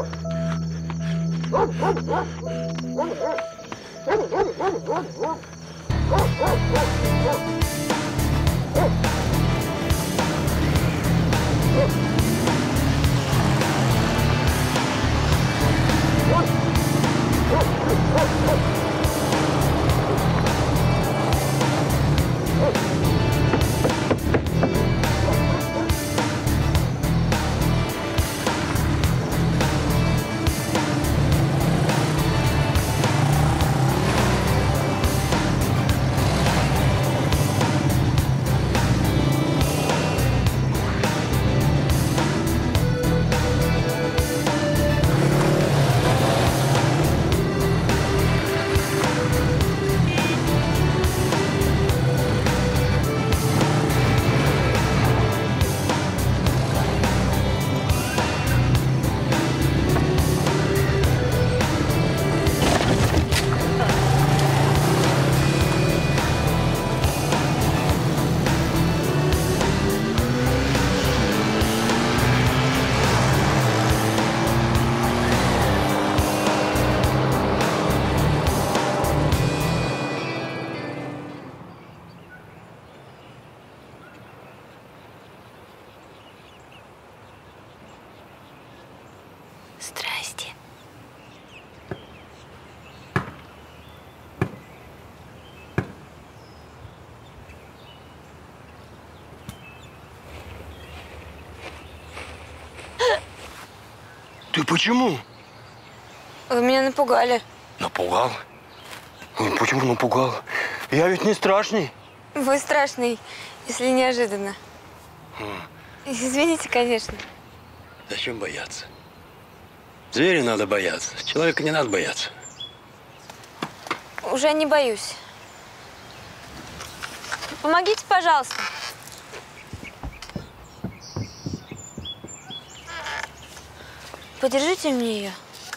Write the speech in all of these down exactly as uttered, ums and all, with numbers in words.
Ты почему? Вы меня напугали. Напугал? Почему напугал? Я ведь не страшный. Вы страшный, если неожиданно. Хм. Извините, конечно. Зачем бояться? Зверя надо бояться, человека не надо бояться. Уже не боюсь. Помогите, пожалуйста. Подержите мне ее.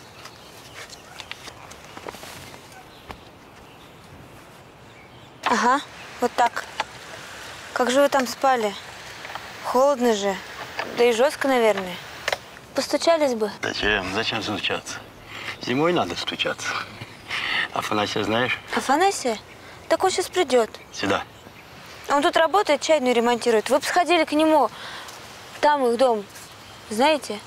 Ага, вот так. Как же вы там спали? Холодно же. Да и жестко, наверное. Постучались бы. Зачем? Зачем стучаться? Зимой надо стучаться. Афанасия знаешь? Афанасия? Так он сейчас придет. Сюда. Он тут работает, чайную ремонтирует. Вы бы сходили к нему. Там их дом. Знаете?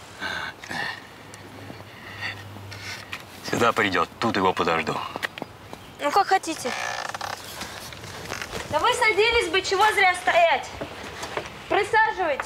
Сюда придет, тут его подожду. Ну, как хотите. Да вы садились бы, чего зря стоять. Присаживайтесь.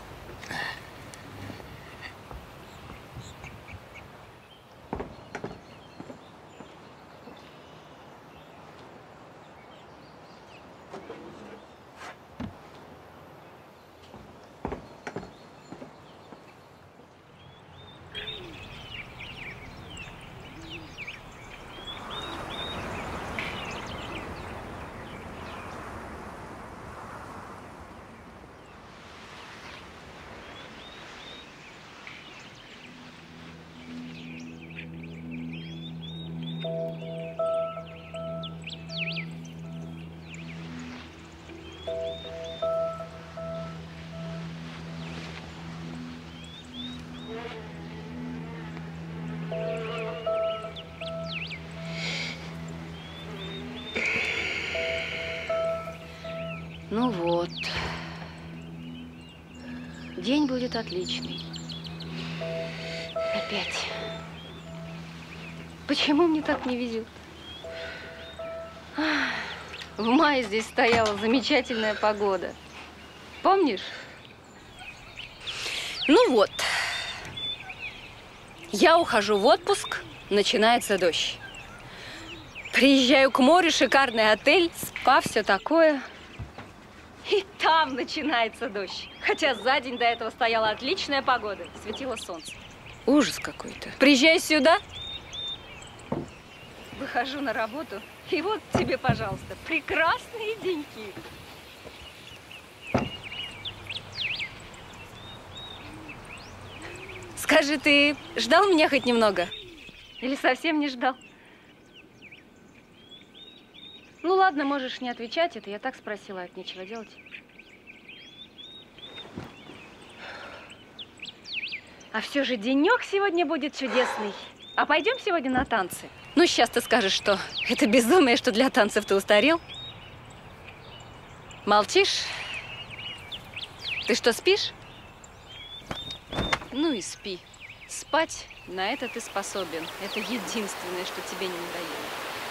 Ну вот. День будет отличный. Опять. Почему мне так не везет? В мае здесь стояла замечательная погода. Помнишь? Ну вот. Я ухожу в отпуск, начинается дождь. Приезжаю к морю, шикарный отель, спа, все такое. И там начинается дождь. Хотя за день до этого стояла отличная погода, светило солнце. Ужас какой-то. Приезжаю сюда, выхожу на работу, и вот тебе, пожалуйста, прекрасные деньки. Скажи, ты ждал меня хоть немного? Или совсем не ждал? Ну ладно, можешь не отвечать, это я так спросила, от нечего делать. А все же денек сегодня будет чудесный. А пойдем сегодня на танцы? Ну, сейчас ты скажешь, что это безумие, что для танцев ты устарел. Молчишь? Ты что, спишь? Ну и спи. Спать на это ты способен. Это единственное, что тебе не надоело.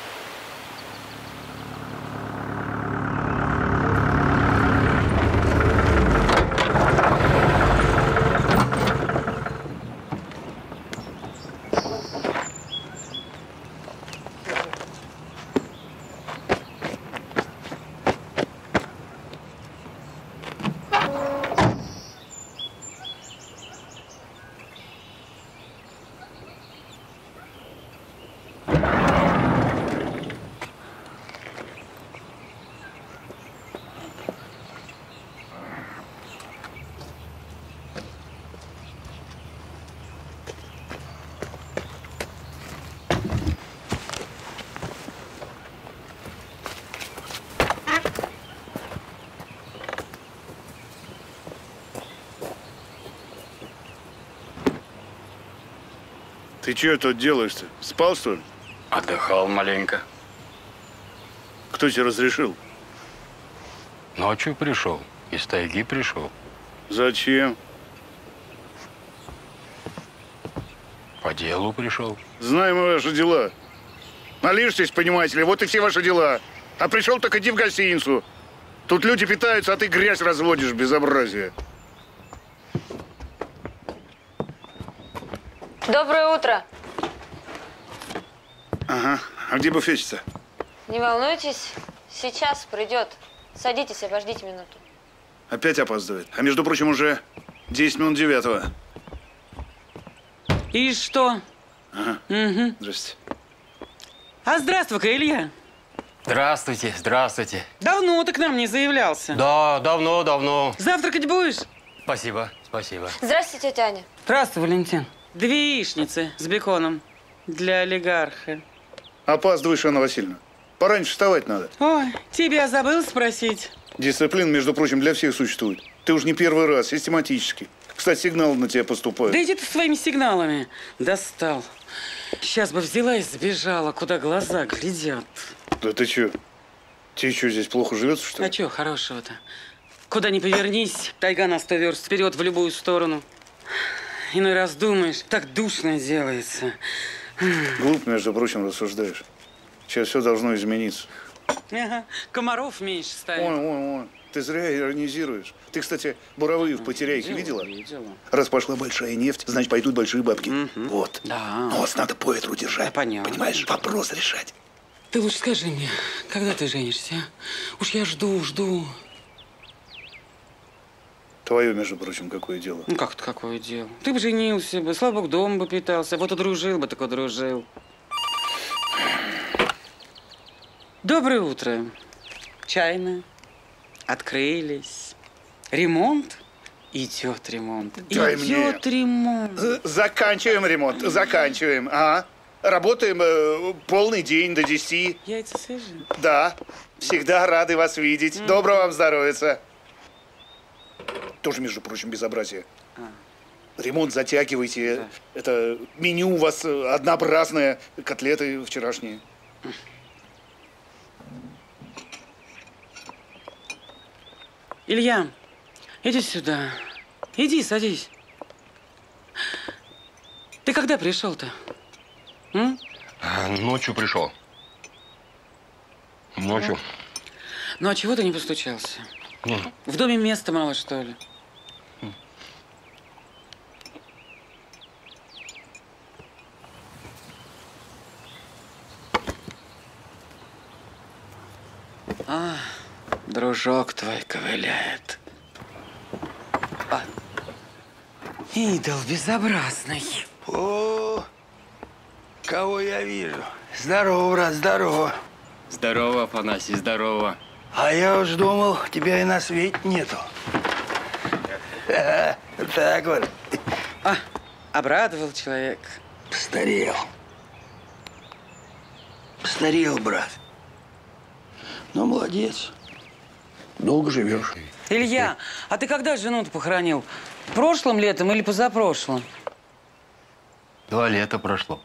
Ты что тут делаешь-то? Спал, что ли? Отдыхал маленько. Кто тебе разрешил? Ночью пришел. Из тайги пришел. Зачем? По делу пришел. Знаем мы ваши дела. Налижьтесь, понимаете ли, вот и все ваши дела. А пришел, так иди в гостиницу. Тут люди питаются, а ты грязь разводишь, безобразие. Доброе утро. Ага. А где буфетчица? Не волнуйтесь, сейчас придет. Садитесь, обождите минуту. Опять опаздывает. А между прочим, уже десять минут девятого. И что? Ага. Угу. Здрасте. А здравствуй-ка, Илья. Здравствуйте, здравствуйте. Давно ты к нам не заявлялся. Да, давно, давно. Завтракать будешь? Спасибо, спасибо. Здравствуйте, тетя Аня. Здравствуй, Валентин. Две яичницы с беконом для олигарха. Опаздываешь, Анна Васильевна. Пораньше вставать надо. Ой, тебя забыл спросить. Дисциплина, между прочим, для всех существует. Ты уж не первый раз, систематически. Кстати, сигналы на тебя поступают. Да иди ты своими сигналами. Достал. Сейчас бы взяла и сбежала, куда глаза глядят. Да ты чё? Тебе что, здесь плохо живется, что ли? А чё хорошего-то? Куда ни повернись, тайга на сто верст вперед в любую сторону. Иной раз думаешь, так душно делается. Глупо, между прочим, рассуждаешь. Сейчас все должно измениться. Ага, комаров меньше станет. Ой, ой, ой. Ты зря иронизируешь. Ты, кстати, буровые в потеряйке видела? Видела. Раз пошла большая нефть, значит, пойдут большие бабки. Мгм. Вот. Да. Нос надо по ветру держать. Да, понятно. Понимаешь? Вопрос решать. Ты лучше скажи мне, когда ты женишься? а? Уж я жду, жду. Твое, между прочим, какое дело. Ну как это какое дело? Ты бы женился бы, слава богу, дома бы питался. Вот удружил бы, так удружил. Доброе утро. Чайно. Открылись. Ремонт? Идет ремонт. Дай Идет ремонт. З- Заканчиваем ремонт. Заканчиваем. Ага. Работаем э, полный день до десяти. Яйца свежие? Да. Всегда рады вас видеть. Доброго вам здоровья. Тоже, между прочим, безобразие. А. Ремонт затягивайте. Да. Это меню у вас э, однообразное. Котлеты вчерашние. Илья, иди сюда. Иди, садись. Ты когда пришел-то? М? А, Ночью пришел. Ночью. Ну, а чего ты не постучался? Ну, В доме места мало, что ли? А, дружок твой ковыляет. А. Идол безобразный. О, кого я вижу? Здорово, брат, здорово. Здорово, Афанасий, здорово. А я уж думал, тебя и на свете нету. Так вот, А, обрадовал человек. постарел. Постарел, брат. Ну, молодец. Долго живешь. Илья, а ты когда жену-то похоронил? Прошлым летом или позапрошлым? Два лета прошло.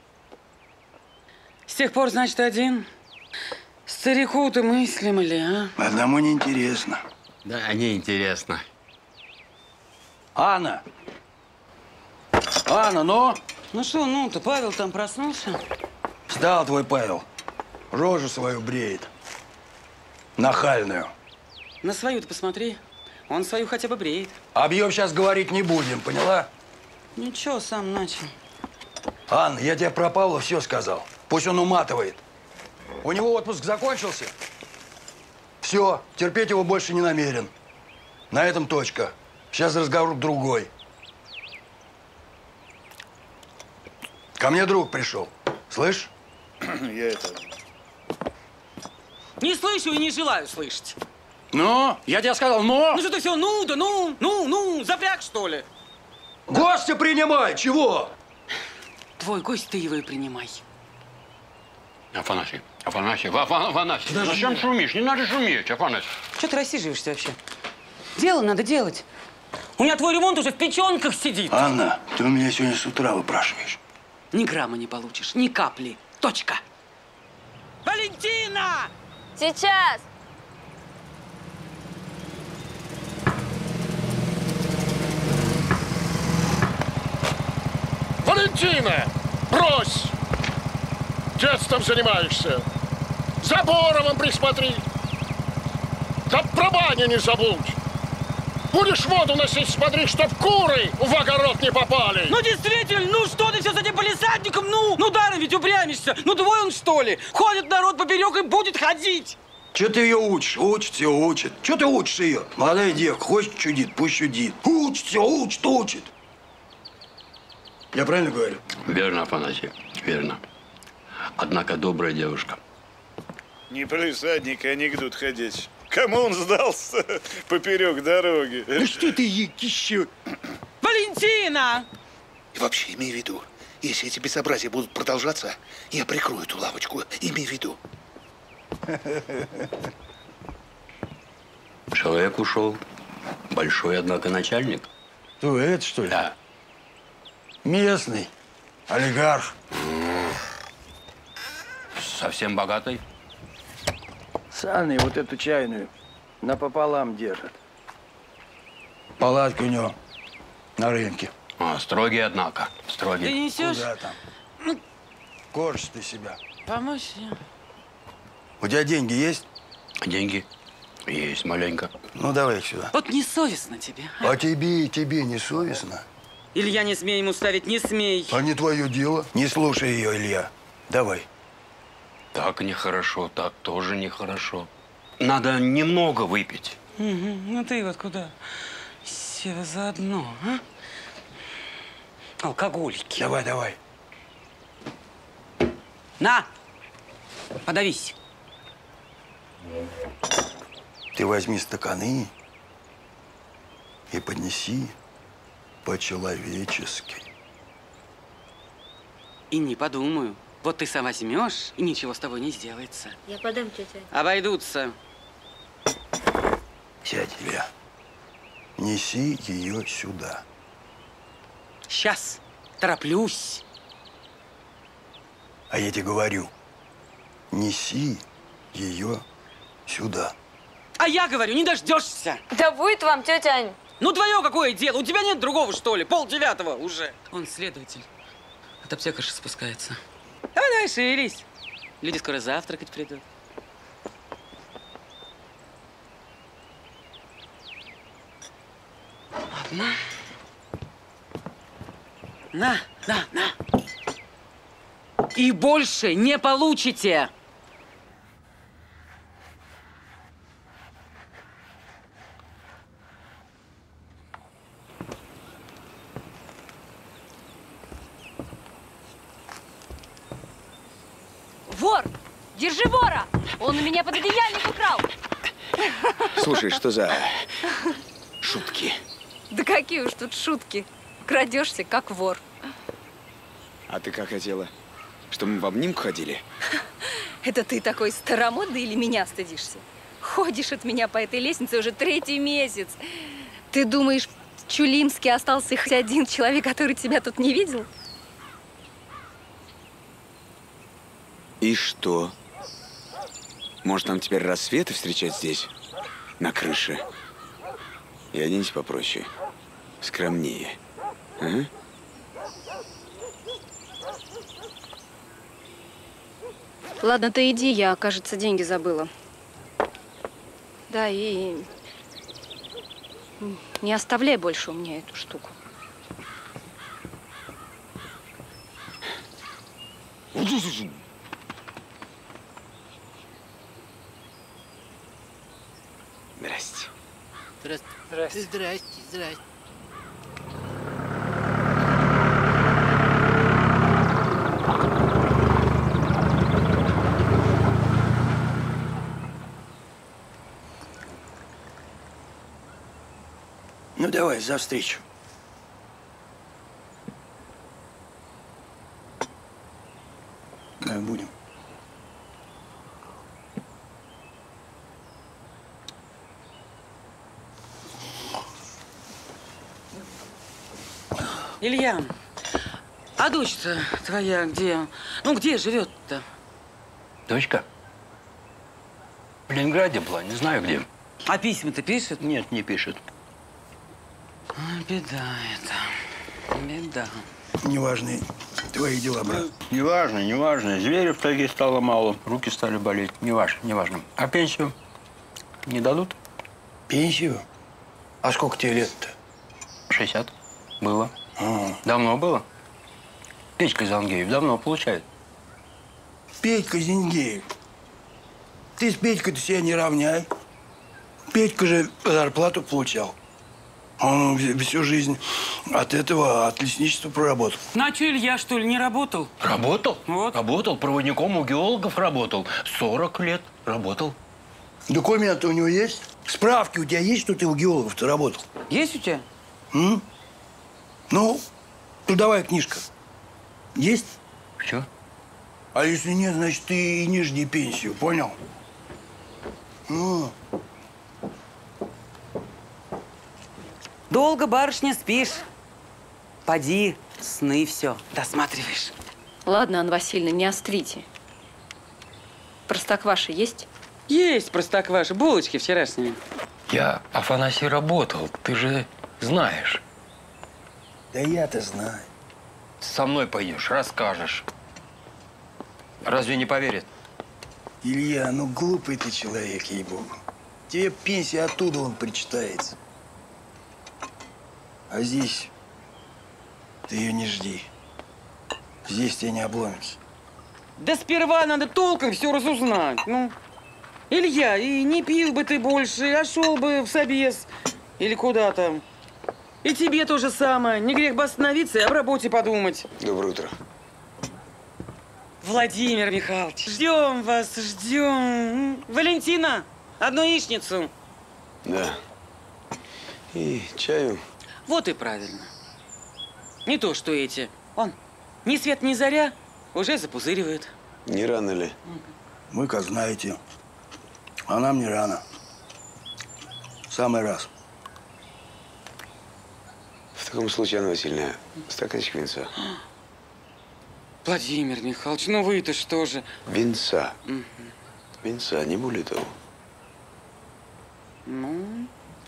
С тех пор, значит, один. Старику-то мыслим ли, а? Одному неинтересно. Да, неинтересно. Анна! Анна, ну? Ну что, ну-то, Павел там проснулся? Встал твой Павел. Рожу свою бреет. Нахальную. На свою-то посмотри. Он свою хотя бы бреет. Объем сейчас говорить не будем, поняла? Ничего, сам начал. Анна, я тебе про Павла все сказал. Пусть он уматывает. У него отпуск закончился. Все, терпеть его больше не намерен. На этом точка. Сейчас разговор другой. Ко мне друг пришел. Слышь? Я это... Не слышу и не желаю слышать. Ну, я тебе сказал, но! Ну что ты все, ну да ну, ну, ну, запряг, что ли? Гостя принимай, чего? Твой гость, ты его и принимай. Афанасий, Афанасий, Афа- Афанасий, да зачем шумишь? Не надо шуметь, Афанасий. Что ты рассиживаешься вообще? Дело надо делать. У меня твой ремонт уже в печенках сидит. Анна, ты у меня сегодня с утра выпрашиваешь. Ни грамма не получишь, ни капли. Точка. Валентина! Сейчас! Валентина! Брось! Детством занимаешься. За Боровым присмотри. Да про баню не забудь. Будешь воду носить, смотри, чтоб куры в огород не попали. Ну действительно, ну что ты все с этим полисадником? Ну, ну даром ведь упрямишься. Ну двое он что ли? Ходит народ поперек и будет ходить. Че ты ее учишь? Учит, все учит. Че ты учишь ее? Молодая девка, хочет чудит, пусть чудит. Учит, все учит, учит. Я правильно говорю? Верно, Афанасий, верно. Однако добрая девушка. Не полисадник, а анекдот ходить. Кому он сдался поперек дороги? Ну что ты еще? Валентина! И вообще, имей в виду, если эти безобразия будут продолжаться, я прикрою эту лавочку. Имей в виду. Человек ушел. Большой, однако, начальник. Кто, это что ли? Да. Местный. Олигарх. Совсем богатый. С Анной вот эту чайную напополам держит. Палатка у него на рынке. А, строгий, однако. Ты Строгий. несешь? Куда там? Корчишь ты себя. Помочь? У тебя деньги есть? Деньги есть маленько. Ну, давай их сюда. Вот несовестно тебе. А тебе, тебе не совестно? Илья, не смей ему ставить, не смей. А не твое дело. Не слушай ее, Илья. Давай. Так нехорошо, так тоже нехорошо. Надо немного выпить. Угу. Ну ты вот куда? Все заодно, а? Алкоголики. Давай, давай. На! Подавись. Ты возьми стаканы и поднеси по-человечески. И не подумаю. Вот ты сам возьмешь, и ничего с тобой не сделается. Я подам, тетя. Обойдутся. Сядь, Илья. Неси ее сюда. Сейчас. Тороплюсь. А я тебе говорю, неси ее сюда. А я говорю, не дождешься. Да будет вам, тетя Ань. Ну твое какое дело? У тебя нет другого, что ли? Пол девятого уже. Он следователь. От аптекарши спускается. Давай, давай, шевелись. Люди скоро завтракать придут. Ладно. На, на, на. И больше не получите. Вор! Держи вора! Он у меня пододеяльник украл! Слушай, что за шутки? Да какие уж тут шутки. Крадешься, как вор. А ты как хотела? Что мы в обнимку ходили? Это ты такой старомодный или меня стыдишься? Ходишь от меня по этой лестнице уже третий месяц. Ты думаешь, в Чулимске остался хоть один человек, который тебя тут не видел? И что? Может, нам теперь рассветы встречать здесь, на крыше? И оденься попроще, скромнее. Ага. Ладно, ты иди, я, кажется, деньги забыла. Да, и не оставляй больше у меня эту штуку. Здрасте. Здрасте. Здрасте. Здрасте. Здрасте. Ну, давай, за встречу. Да, будем. Илья, а дочь-то твоя где? Ну, где живет-то? Дочка? В Ленинграде была, не знаю где. А письма-то пишет? Нет, не пишет. Ой, беда это. Беда. Неважные твои дела, брат. Неважно, неважно. Зверя в тайге стало мало, руки стали болеть. Неважно, неважно. А пенсию не дадут? Пенсию? А сколько тебе лет-то? шестьдесят. Было. А. Давно было. Петька Зангеев давно получает. Петька Зингеев. Ты с Петькой-то себя не равняй. Петька же зарплату получал. Он всю жизнь от этого, от лесничества проработал. Ну, а что, Илья, что ли, не работал? Работал? Вот. Работал. Проводником у геологов работал. сорок лет работал. Документы у него есть? Справки у тебя есть, что ты у геологов-то работал? Есть у тебя? М? Ну, трудовая книжка. Есть? Что? А если нет, значит, ты и не жди пенсию, понял? Ну. Долго, барышня, спишь? Поди, сны все досматриваешь. Ладно, Анна Васильевна, не острите. Простокваша есть? Есть простокваша, булочки вчерашние. Я, Афанасий, работал. Ты же знаешь. Да я-то знаю. Со мной пойдешь, расскажешь. Разве не поверит? Илья, ну глупый ты человек, ей-богу. Тебе пенсия оттуда он причитается. А здесь ты ее не жди. Здесь тебя не обломится. Да сперва надо толком все разузнать. Ну, Илья, и не пил бы ты больше, а шел бы в собес или куда там. И тебе то же самое. Не грех бы остановиться и об работе подумать. Доброе утро. Владимир Михайлович, ждем вас, ждем. Валентина, одну яичницу. Да. И чаю. Вот и правильно. Не то, что эти. Он, ни свет, ни заря, уже запузыривает. Не рано ли? Вы как знаете. А нам не рано. Самый раз. В таком случае, Анна Васильевна, стаканчик винца. Владимир Михайлович, ну вы-то что же? Винца. Угу. Винца, не более того. Ну...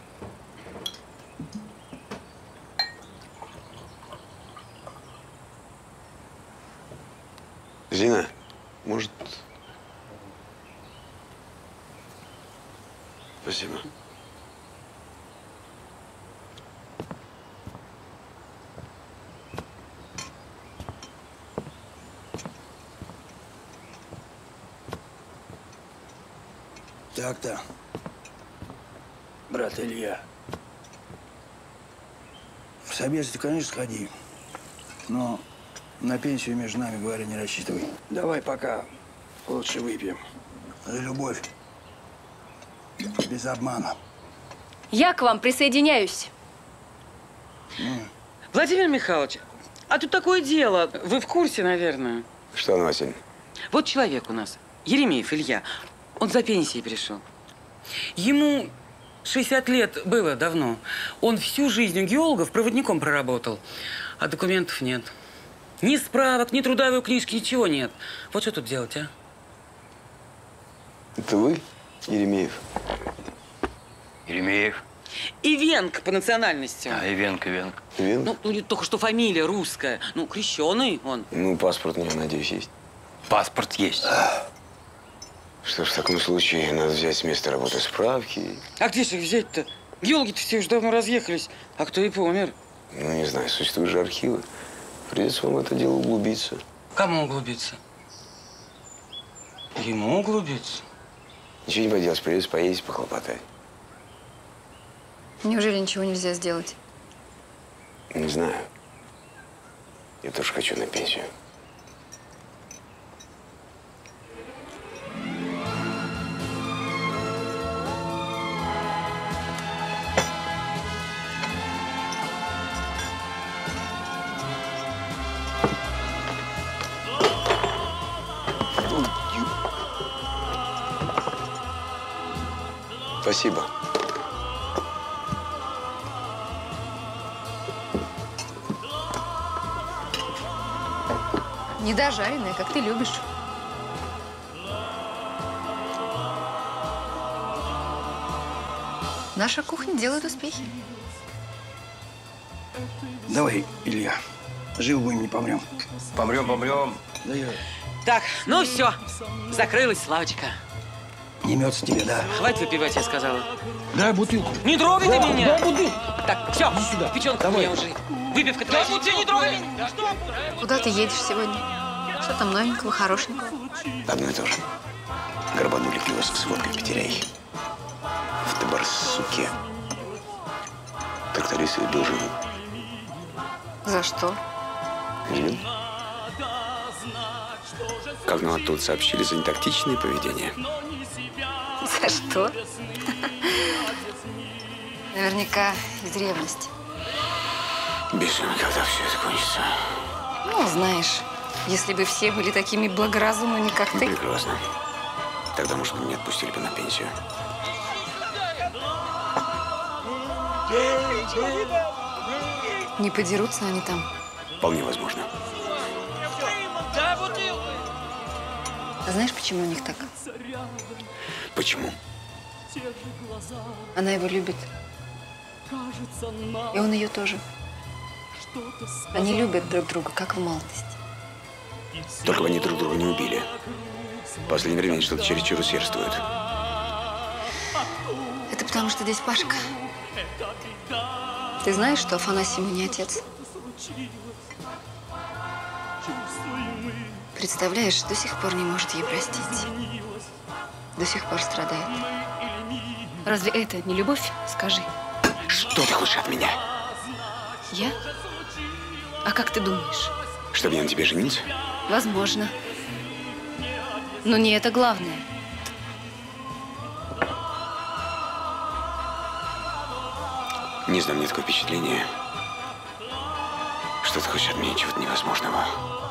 Зина, может... Спасибо. Так-то, брат Илья. В собес ты, конечно, сходи. Но на пенсию, между нами говоря, не рассчитывай. Давай пока лучше выпьем. За любовь. Без обмана. Я к вам присоединяюсь. Владимир Михайлович, а тут такое дело. Вы в курсе, наверное? Что, Анна Васильевна? Вот человек у нас, Еремеев Илья. Он за пенсией пришел. Ему шестьдесят лет было давно. Он всю жизнь у геологов проводником проработал. А документов нет. Ни справок, ни трудовой книжки, ничего нет. Вот что тут делать, а? Это вы, Еремеев? Еремеев. Ивенко по национальности. А, Ивенко, Ивенко. Ивенко? Ну, ну, только что фамилия русская. Ну, крещеный он. Ну, паспорт у него, надеюсь, есть. Паспорт есть. Что ж, в таком случае надо взять с места работы справки. А где же их взять-то? Геологи-то все уже давно разъехались. А кто и помер? Ну, не знаю, существуют же архивы. Придется вам в это дело углубиться. Кому углубиться? Ему углубиться? Ничего не поделать, придется поездить, похлопотать. Неужели ничего нельзя сделать? Не знаю. Я тоже хочу на пенсию. Спасибо. Недожаренная, как ты любишь. Наша кухня делает успехи. Давай, Илья, жив будем, не помрем. Помрем, помрем. Да я... Так, ну все. Закрылась, Славочка. Не имется тебе, да? Хватит выпивать, я сказала. Дай бутылку. Не трогай ты меня! Дай бутылку. Так, все, Иди сюда. печенка у Давай. меня уже. Выпивка твоя. Да, не трогай меня! Куда ты едешь сегодня? Что там новенького, хорошенького? Одно и то же. Горбанули киоск с водкой в Петеряйке. В Табарсуке. Тракторист был живым. За что? Живым? Как нам оттуда сообщили, за нетактичное поведение. За что? Наверняка из ревности. Бежим, когда все это кончится. Ну, знаешь, если бы все были такими благоразумными, как ты. Прекрасно. Тогда, может, меня отпустили бы на пенсию. Не подерутся они там. Вполне возможно. А знаешь, почему у них так? Почему? Она его любит. И он ее тоже. Они любят друг друга, как в молодости. Только бы они друг друга не убили. В последнее время они что-то чересчур усердствуют. Это потому, что здесь Пашка. Ты знаешь, что Афанасий ему не отец? Представляешь, до сих пор не может ей простить. До сих пор страдает. Разве это не любовь? Скажи. Что ты хочешь от меня? Я? А как ты думаешь? Чтобы я на тебе женился? Возможно. Но не это главное. Не знаю, мне такое впечатление, что ты хочешь от меня чего-то невозможного.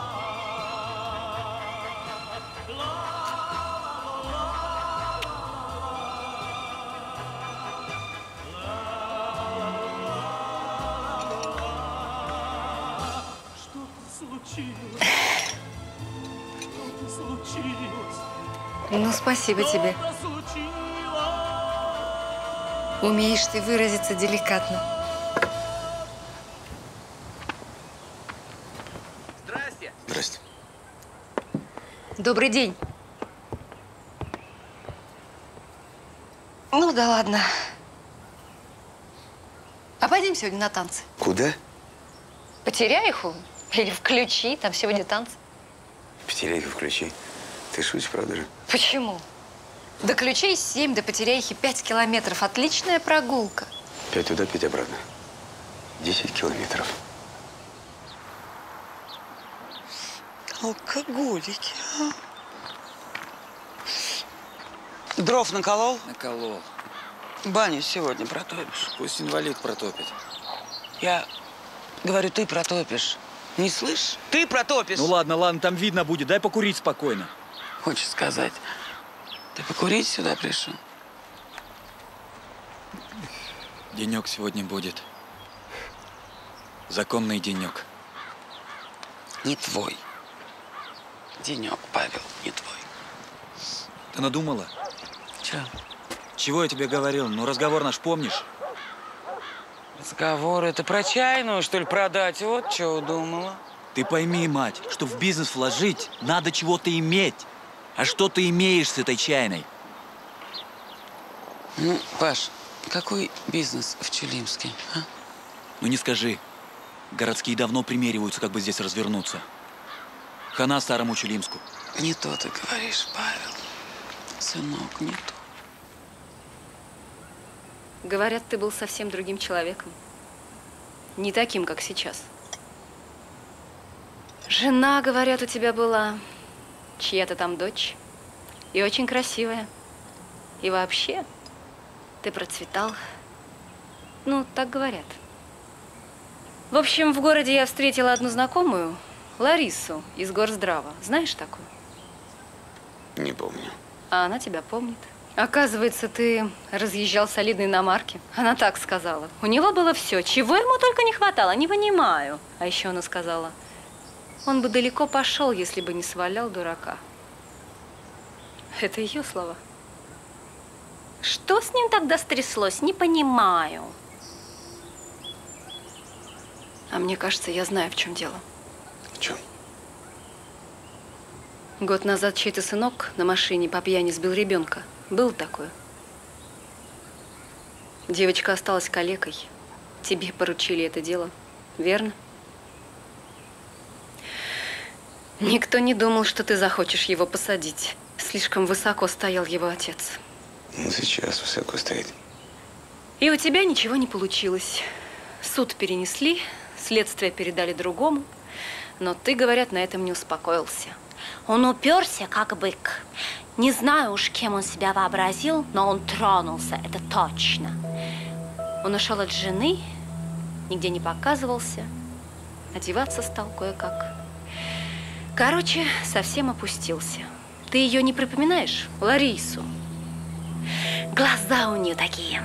Ну, спасибо тебе. Умеешь ты выразиться деликатно. Здрасте. Здрасте. Добрый день. Ну да ладно. А пойдем сегодня на танцы? Куда? По Теряиху или в Ключи, там сегодня танцы. Петеряйку включи. Ты шутишь, правда же? Почему? До Ключей семь, до Потеряихи пять километров. Отличная прогулка. Пять туда, пять обратно. Десять километров. Алкоголики, а? Дров наколол? Наколол. Баню сегодня протопишь. Пусть инвалид протопит. Я говорю, ты протопишь. Не слышь? Ты протопишь. Ну ладно, ладно, там видно будет. Дай покурить спокойно. Хочешь сказать, ты покурить сюда пришел? Денек сегодня будет. Законный денек. Не твой. Денек, Павел, не твой. Ты надумала? Че? Чего я тебе говорил? Ну, разговор наш помнишь? Разговор это про чайную, что ли, продать? Вот что удумала. Ты пойми, мать, что в бизнес вложить надо чего-то иметь. А что ты имеешь с этой чайной? Ну, Паш, какой бизнес в Чулимске, а? Ну не скажи. Городские давно примериваются, как бы здесь развернуться. Хана старому Чулимску. Не то ты говоришь, Павел. Сынок, не то. Говорят, ты был совсем другим человеком. Не таким, как сейчас. Жена, говорят, у тебя была чья-то там дочь. И очень красивая. И вообще, ты процветал. Ну, так говорят. В общем, в городе я встретила одну знакомую, Ларису из Горздрава. Знаешь такую? Не помню. А она тебя помнит. Оказывается, ты разъезжал солидной иномарки. Она так сказала. У него было все, чего ему только не хватало, не понимаю. А еще она сказала, он бы далеко пошел, если бы не свалял дурака. Это ее слова. Что с ним тогда стряслось, не понимаю. А мне кажется, я знаю, в чем дело. В чем? Год назад чей-то сынок на машине по пьяни сбил ребенка. Было такое. Девочка осталась калекой. Тебе поручили это дело, верно? Никто не думал, что ты захочешь его посадить. Слишком высоко стоял его отец. Ну, сейчас высоко стоит. И у тебя ничего не получилось. Суд перенесли, следствие передали другому. Но ты, говорят, на этом не успокоился. Он уперся, как бык. Не знаю уж, кем он себя вообразил, но он тронулся, это точно. Он ушел от жены, нигде не показывался, одеваться стал кое-как. Короче, совсем опустился. Ты ее не припоминаешь, Ларису? Глаза у нее такие.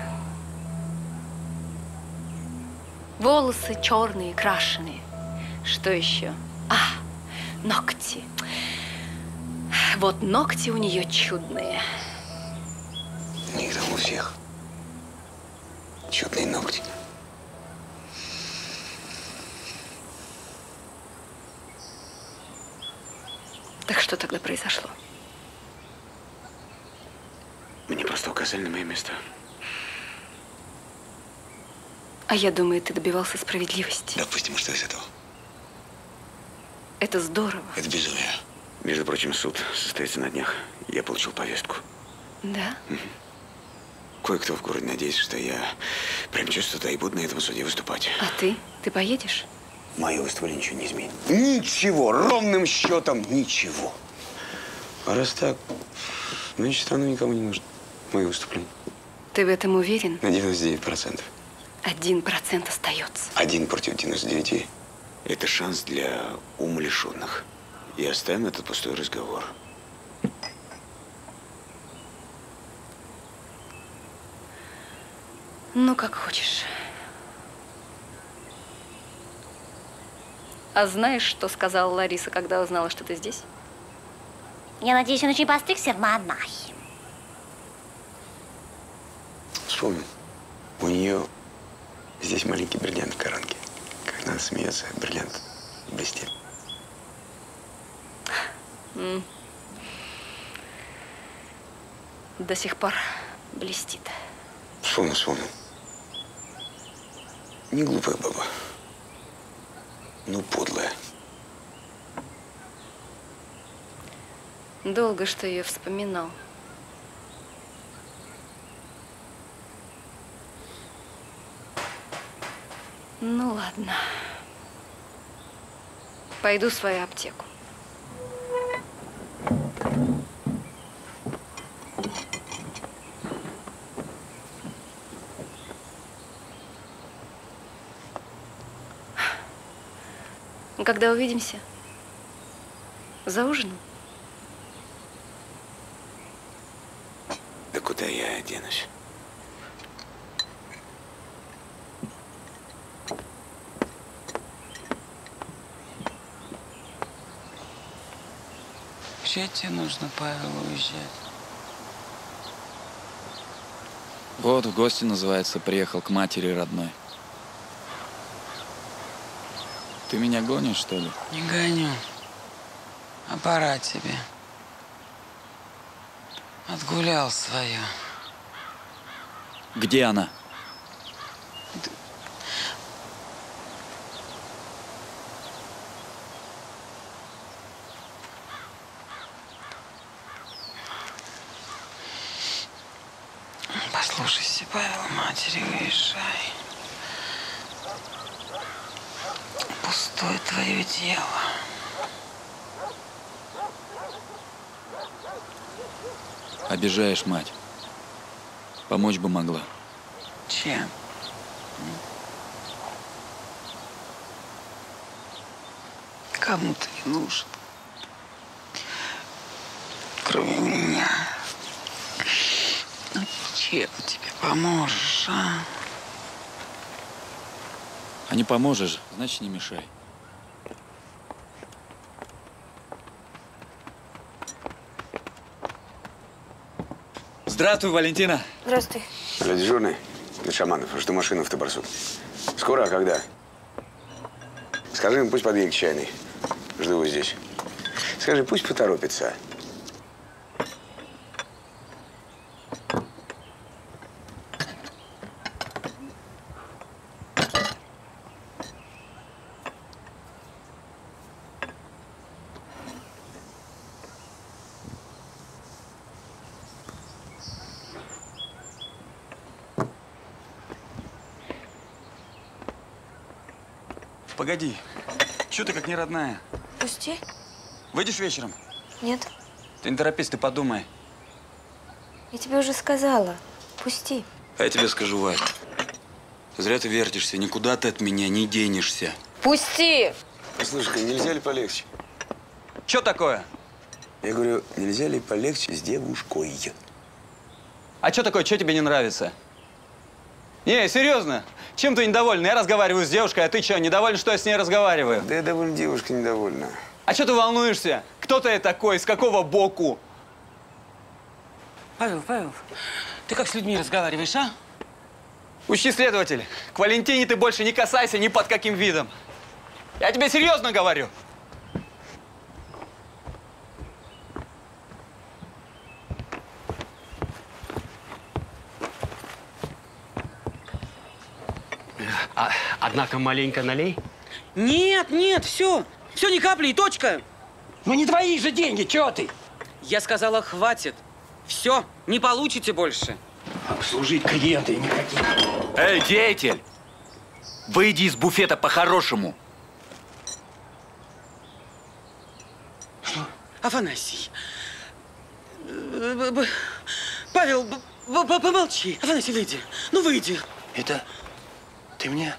Волосы черные, крашеные. Что еще? А, ногти. Вот ногти у нее чудные. У них там у всех чудные ногти. Так что тогда произошло? Мне просто указали на мое место. А я думаю, ты добивался справедливости. Допустим, что из этого? Это здорово. Это безумие. Между прочим, суд состоится на днях. Я получил повестку. Да? Угу. Кое-кто в городе надеется, что я примчусь туда и буду на этом суде выступать. А ты? Ты поедешь? Мое выступление ничего не изменит. Ничего, ровным счетом ничего. А раз так, значит, оно никому не нужно. Мое выступление. Ты в этом уверен? На девяносто девять процентов. Один процент остается. Один против девяноста девяти. Это шанс для умалишенных. И оставим этот пустой разговор. Ну, как хочешь. А знаешь, что сказала Лариса, когда узнала, что ты здесь? Я надеюсь, он очень постригся в монахи. Вспомнил. У нее здесь маленький бриллиант в коронке. Когда она смеется, бриллиант блестит. М. До сих пор блестит. Вспомнил, вспомнил. Не глупая баба. Ну, подлая. Долго что ее вспоминал. Ну, ладно. Пойду в свою аптеку. Когда увидимся? За ужином? Да куда я денусь? Вообще тебе нужно, Павел, уезжать. Вот в гости, называется, приехал к матери родной. Ты меня гонишь, что ли? Не гоню. А пора тебе. Отгулял свое. Где она? Послушайся, Павел, матери уезжай. Пустое твое дело. Обижаешь мать. Помочь бы могла. Чем? Кому ты не нужен? Кроме меня. Ну, чем тебе поможешь, а? А не поможешь, значит, не мешай. Здравствуй, Валентина. Здравствуй. Для дежурный, для шаманов, жду машину в Табарсу. Скоро, а когда? Скажи им, пусть подъедет к чайной. Жду его здесь. Скажи, пусть поторопится. Погоди. Чего ты как не родная? Пусти. Выйдешь вечером? Нет. Ты не торопись, ты подумай. Я тебе уже сказала. Пусти. А я тебе скажу, Вась. Зря ты вертишься. Никуда ты от меня не денешься. Пусти! Слушай, нельзя ли полегче? Что такое? Я говорю, нельзя ли полегче с девушкой? А что такое? Что тебе не нравится? Не, серьезно. Чем ты недоволен? Я разговариваю с девушкой, а ты что, недоволен, что я с ней разговариваю? Да я довольно, девушка недовольна. А что ты волнуешься? Кто ты такой? С какого боку? Павел, Павел, ты как с людьми разговариваешь, а? Учти, следователь, к Валентине ты больше не касайся ни под каким видом. Я тебе серьезно говорю. А, однако маленько налей. Нет, нет, все. Все, ни капли и точка. Ну не твои же деньги, чего ты? Я сказала, хватит. Все, не получите больше. Обслужить клиента никаких. Эй, деятель! Выйди из буфета по-хорошему. Что? Афанасий. Б- б- Павел, б- б- помолчи. Афанасий, выйди. Ну, выйди. Это ты мне?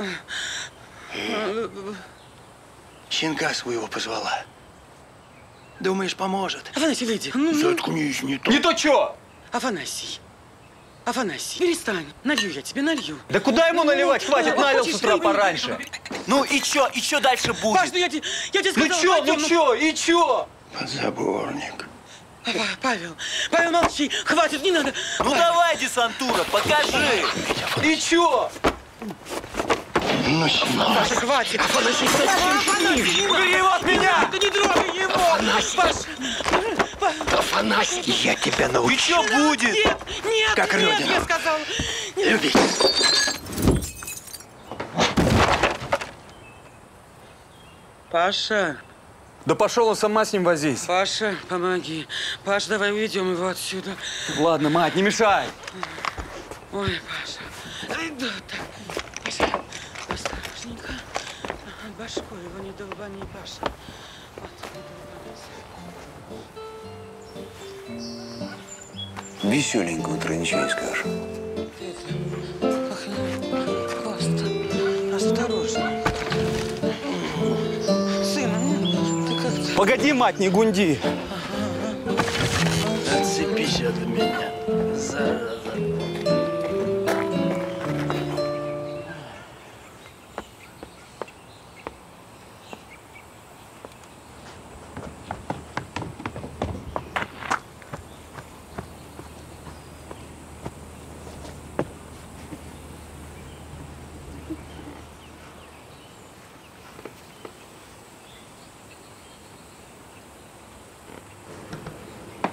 Щенка своего позвала. Думаешь, поможет? Афанасий, выйди. Ну, ну. Заткнись, не то. Не то чё? Афанасий. Афанасий, перестань. Налью я тебе, налью. Да куда ему наливать? Хватит, Ну, налил с хочешь, утра выпей. пораньше. Ну и чё? И чё дальше будет? Паш, ну я тебе, я тебе Ну сказала, чё, пойдем, ну чё, и чё? Подзаборник. Па- Павел, Павел, молчи. Хватит, не надо. Ну Павел. давай, десантура, покажи. И чё? Ну, сынок. Паша, хватит. Афанасий, Афанасий, Убери его от меня! Да не трогай его. Афанасий. Паш. Афанасий, я тебя И научу. чё будет? Нет, нет, Как нет, родина. я сказал. Нет. Любить. Паша, Да пошел он сама с ним возись. Паша, помоги. Паш, давай уведем его отсюда. Ладно, мать, не мешай. Ой, Паша. Ай, да, так. Паша, осторожненько. Ага, башкой его не долбани, Паша. Вот, не долбани. Веселенько утро, ничего не скажешь. Коста, осторожно. Сын, ну, ты как-то... Погоди, мать, не гунди. Отцепись от меня, зараза.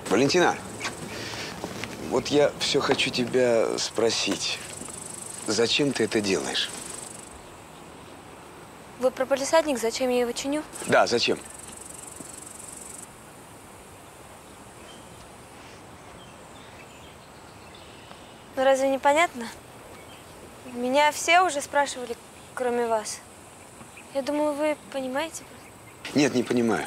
Валентина, вот я все хочу тебя спросить. Зачем ты это делаешь? Вы про палисадник? Зачем я его чиню? Да, зачем? Ну разве не понятно? Меня все уже спрашивали, кроме вас. Я думаю, вы понимаете. Нет, не понимаю.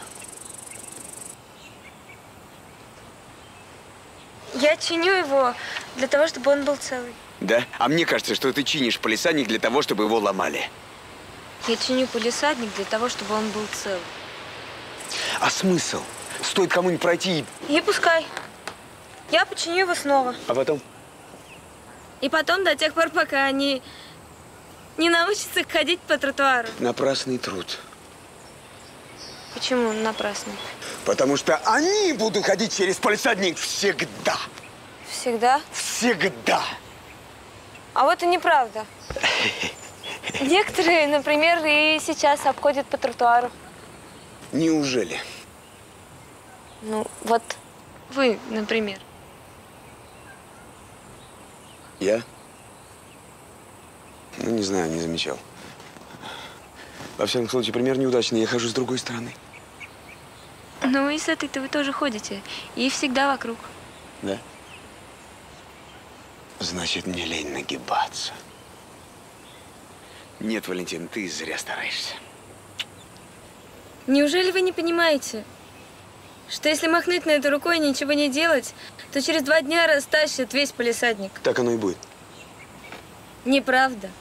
Я чиню его для того, чтобы он был целый. Да? А мне кажется, что ты чинишь палисадник для того, чтобы его ломали. Я чиню палисадник для того, чтобы он был целый. А смысл? Стоит кому-нибудь пройти и… И пускай. Я починю его снова. А потом? И потом до тех пор, пока они не научатся ходить по тротуару. Напрасный труд. Почему напрасно? Потому что они будут ходить через палисадник всегда. Всегда? Всегда. А вот и неправда. Некоторые, например, и сейчас обходят по тротуару. Неужели? Ну, вот вы, например. Я? Ну, не знаю, не замечал. Во всяком случае, пример неудачный. Я хожу с другой стороны. Ну и с этой-то вы тоже ходите. И всегда вокруг. Да? Значит, мне лень нагибаться. Нет, Валентин, ты зря стараешься. Неужели вы не понимаете, что если махнуть на это рукой и ничего не делать, то через два дня растащат весь палисадник? Так оно и будет. Неправда.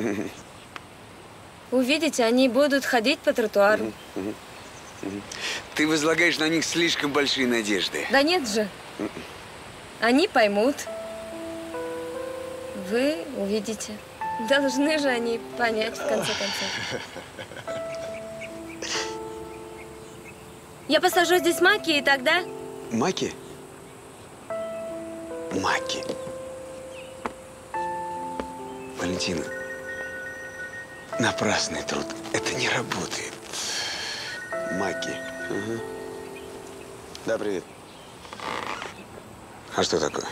Увидите, они будут ходить по тротуару. Ты возлагаешь на них слишком большие надежды. Да нет же. Они поймут. Вы увидите. Должны же они понять, в конце концов. Я посажу здесь маки, и тогда… Маки? Маки. Валентина, напрасный труд. Это не работает. Маки. Угу. Да, привет. А что такое?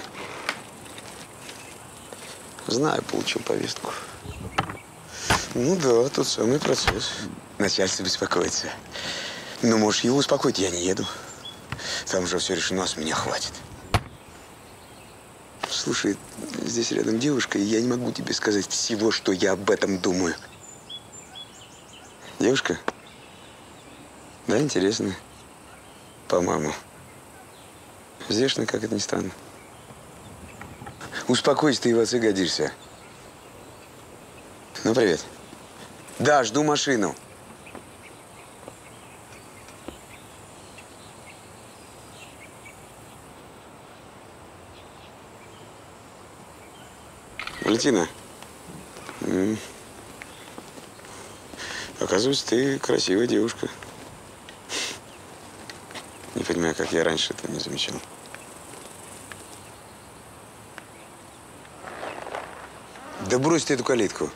Знаю, получил повестку. Ну да, тот самый процесс. Начальство беспокоится. Ну, можешь его успокоить, я не еду. Там уже все решено, с меня хватит. Слушай, здесь рядом девушка, и я не могу тебе сказать всего, что я об этом думаю. Девушка? Да, интересно. По-моему. Здешняя, как это ни странно. Успокойся, ты в отцы годишься. Ну, привет. Да, жду машину. Валентина. М-м. Оказывается, ты красивая девушка. Не понимаю, как я раньше этого не замечал. Да брось ты эту калитку.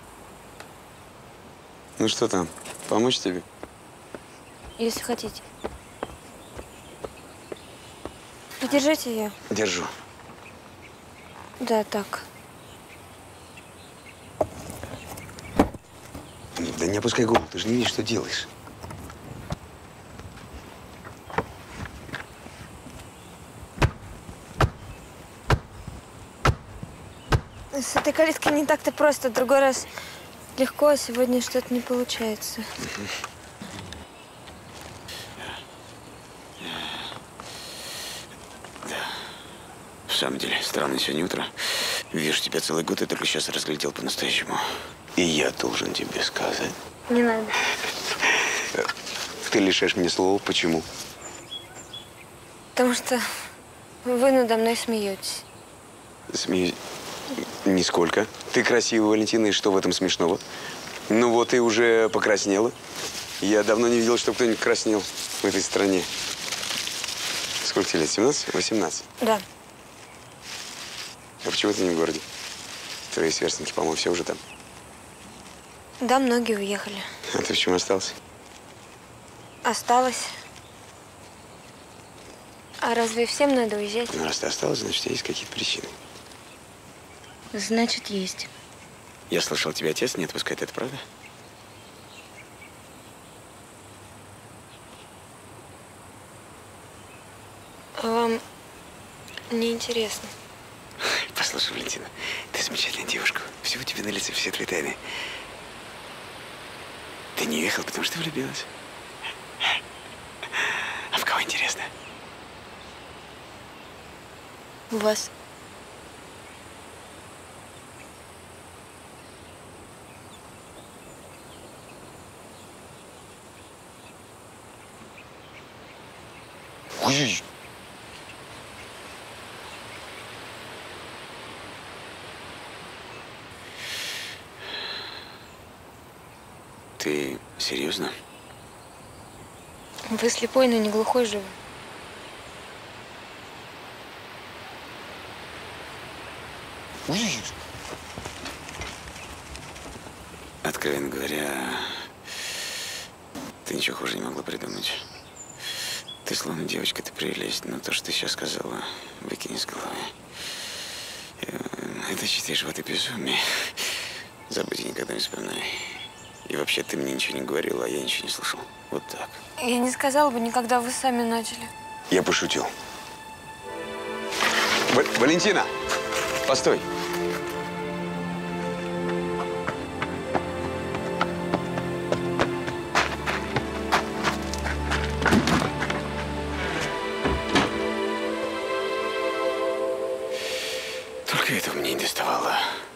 Ну что там, помочь тебе? Если хотите. Подержите ее. Держу. Да, так. Да не опускай голову, ты же не видишь, что делаешь. С этой калиткой не так-то просто. Другой раз легко, а сегодня что-то не получается. Да. В самом деле, странное сегодня утро. Вижу тебя целый год и только сейчас разглядел по-настоящему. И я должен тебе сказать. Не надо. Ты лишаешь мне слова. Почему? Потому что вы надо мной смеетесь. Смеюсь. Нисколько. Ты красивая, Валентина, и что в этом смешного? Ну вот и уже покраснела. Я давно не видел, чтобы кто-нибудь краснел в этой стране. Сколько тебе лет? семнадцать? восемнадцать? Да. А почему ты не в городе? Твои сверстники, по-моему, все уже там. Да, многие уехали. А ты почему остался? Осталось. А разве всем надо уезжать? Ну, раз ты осталась, значит, есть какие-то причины. Значит, есть. Я слышал, тебя отец не отпускает, это правда? А вам не интересно? Послушай, Валентина, ты замечательная девушка. Все у тебя на лице, все твои тайны. Ты не уехал, потому что влюбилась? А в кого, интересно? У вас. Ой. Ты серьезно? Вы слепой, но не глухой же вы. Ой. Откровенно говоря, ты ничего хуже не могла придумать. Ты словно девочка, ты прелесть, но то, что ты сейчас сказала, выкини с головы. Это чистый живот и безумие. Забудь и никогда не вспоминай. И вообще, ты мне ничего не говорила, а я ничего не слышал. Вот так. Я не сказала бы никогда, вы сами начали. Я пошутил. Ва- Валентина, постой. Только этого мне не доставало.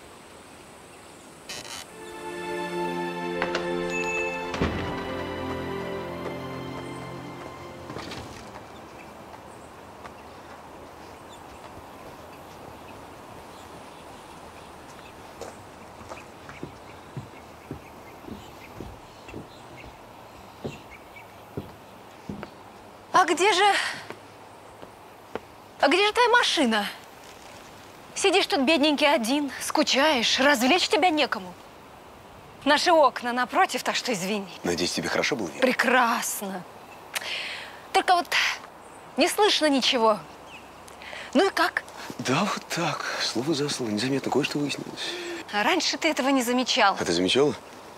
А где же… А где же твоя машина? Сидишь тут, бедненький, один, скучаешь, развлечь тебя некому. Наши окна напротив, так что извини. Надеюсь, тебе хорошо было, Вера? Прекрасно. Только вот не слышно ничего. Ну и как? Да, вот так. Слово за слово. Незаметно кое-что выяснилось. А раньше ты этого не замечал. А ты замечала?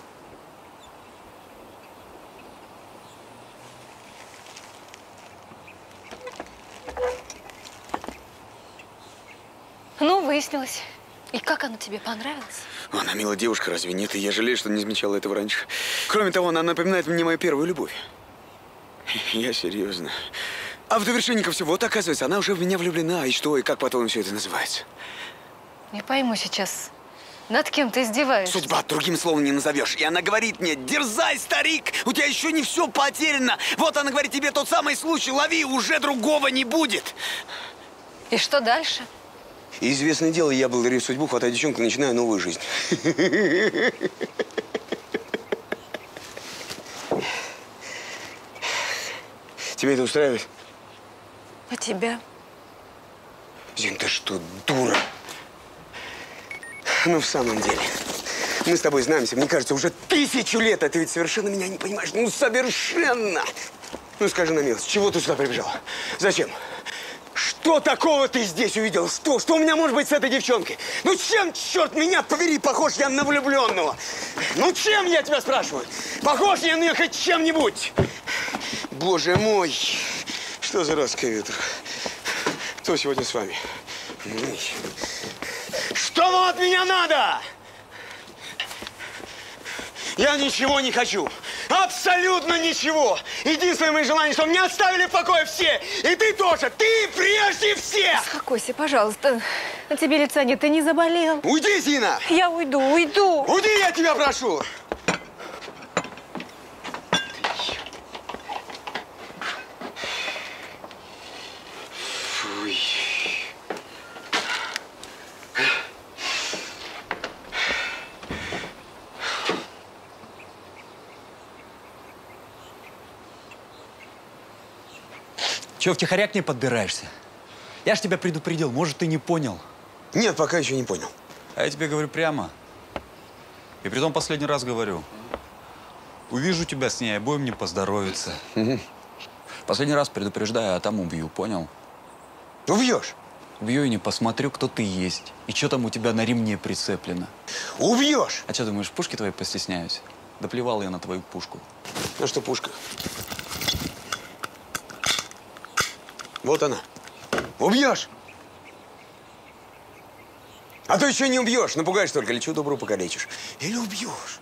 Ну, выяснилось. И как оно тебе понравилось? Она милая девушка, разве нет? И я жалею, что не замечала этого раньше. Кроме того, она напоминает мне мою первую любовь. Я серьезно. А в довершение ко всему, вот оказывается, она уже в меня влюблена. И что, и как потом все это называется? Не пойму сейчас, над кем ты издеваешься. Судьба, другим словом не назовешь. И она говорит мне: дерзай, старик, у тебя еще не все потеряно. Вот она говорит тебе тот самый случай, лови, уже другого не будет. И что дальше? И известное дело, я благодарю судьбу, хватаю девчонку и начинаю новую жизнь. Тебя это устраивает? А тебя? Зин, ты что, дура? Ну, в самом деле, мы с тобой знаемся, мне кажется, уже тысячу лет, а ты ведь совершенно меня не понимаешь. Ну, совершенно! Ну, скажи на милость, чего ты сюда прибежала? Зачем? Что такого ты здесь увидел? Что? Что у меня может быть с этой девчонкой? Ну, чем, черт меня побери, похож я на влюбленного? Ну, чем, я тебя спрашиваю? Похож я на нее хоть чем-нибудь? Боже мой! Что за радостный ветер? Кто сегодня с вами? Что вам от меня надо? Я ничего не хочу. Абсолютно ничего. Единственное мое желание, чтобы меня оставили в покое все. И ты тоже. Ты прежде всех. Успокойся, пожалуйста. На тебе лица нет, ты не заболел. Уйди, Зина. Я уйду, уйду. Уйди, я тебя прошу. Фуй. Чего втихаря к ней подбираешься? Я ж тебя предупредил, может, ты не понял. Нет, пока еще не понял. А я тебе говорю прямо. И притом последний раз говорю. Увижу тебя с ней, обоим не поздоровится. Угу. Последний раз предупреждаю, а там убью, понял? Убьешь? Убью и не посмотрю, кто ты есть. И что там у тебя на ремне прицеплено. Убьешь! А что, думаешь, пушки твоей постесняюсь? Да плевал я на твою пушку. Ну что, пушка? Вот она. Убьешь? А то еще не убьешь. Напугаешь только, или чего доброго покалечишь. Или убьешь.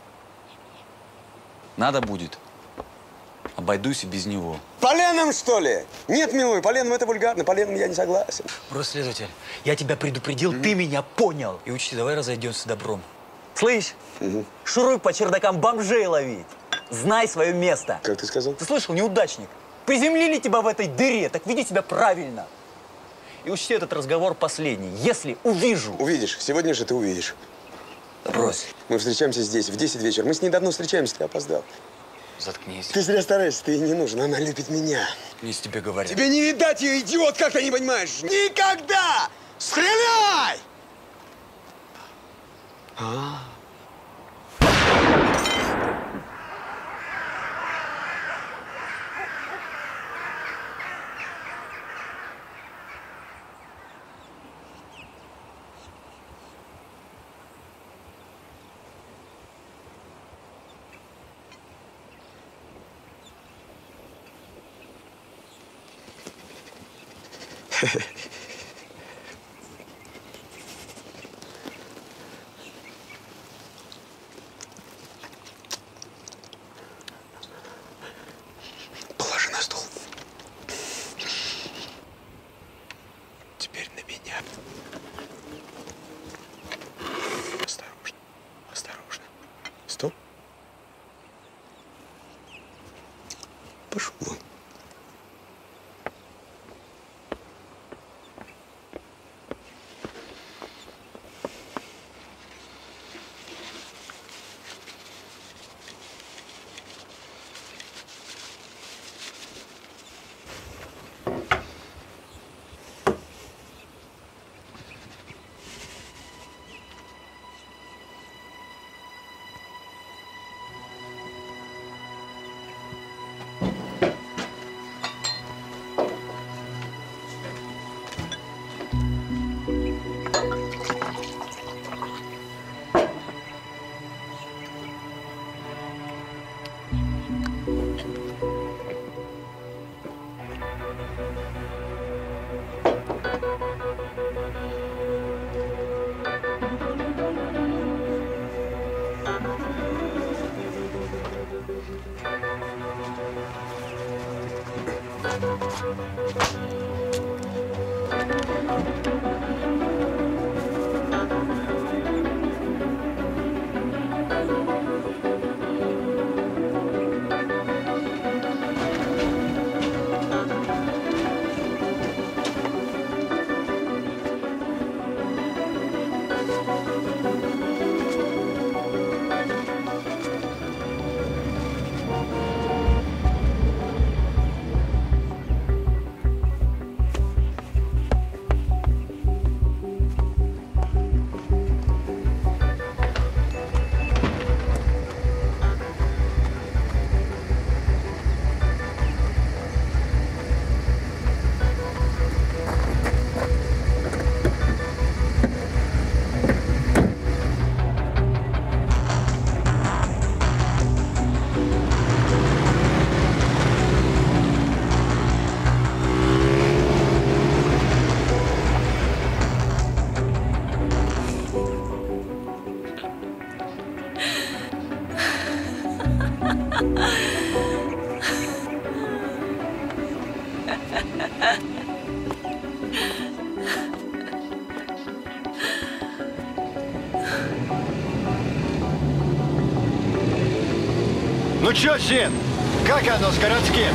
Надо будет. Обойдусь и без него. Поленом, что ли? Нет, милый, поленом это вульгарно. Поленом я не согласен. Брось, следователь, я тебя предупредил, mm-hmm. ты меня понял. И учти, давай разойдемся добром. Слышь, mm-hmm. шуруй по чердакам бомжей ловить. Знай свое место. Как ты сказал? Ты слышал, неудачник? Приземлили тебя в этой дыре, так веди себя правильно. И учти, этот разговор последний. Если увижу… Увидишь. Сегодня же ты увидишь. Да брось. Мы встречаемся здесь в десять вечера. Мы с ней давно встречаемся, ты опоздал. Заткнись. Ты зря стараешься, ты ей не нужен. Она любит меня. Не с тебе говорят. Тебе не видать ее, идиот, как ты не понимаешь? Никогда! Стреляй! А. Положи на стол. Теперь на меня. Осторожно, осторожно. Стоп. Пошел вон. Ну чё, Син, как оно с городским?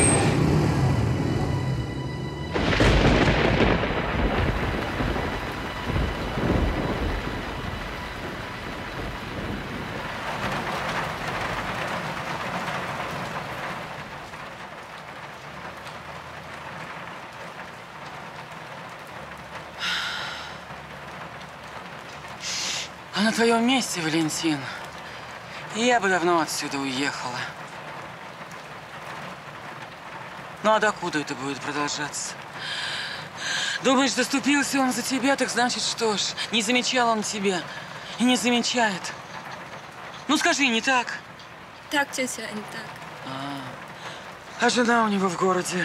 А на твоем месте, Валентин, я бы давно отсюда уехала. Ну а докуда это будет продолжаться? Думаешь, заступился он за тебя, так значит, что ж, не замечал он тебя и не замечает. Ну скажи, не так? Так, тетя, не так. А жена у него в городе.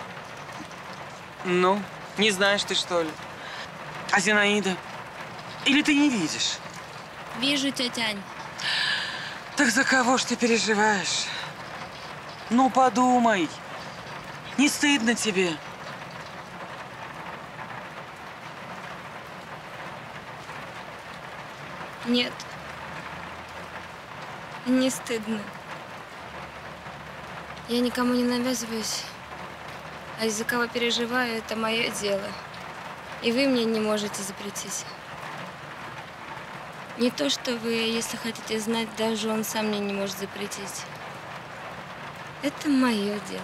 Ну, не знаешь ты, что ли? А Зинаида? Или ты не видишь? Вижу, тетя Ань. Так за кого ж ты переживаешь? Ну, подумай. Не стыдно тебе? Нет. Не стыдно. Я никому не навязываюсь. А из-за кого переживаю, это мое дело. И вы мне не можете запретить. Не то, что вы, если хотите знать, даже он сам мне не может запретить. Это мое дело.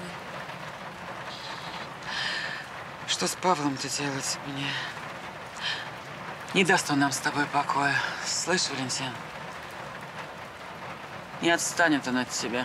Что с Павлом-то делать мне? Не даст он нам с тобой покоя. Слышь, Валентин? Не отстанет он от тебя.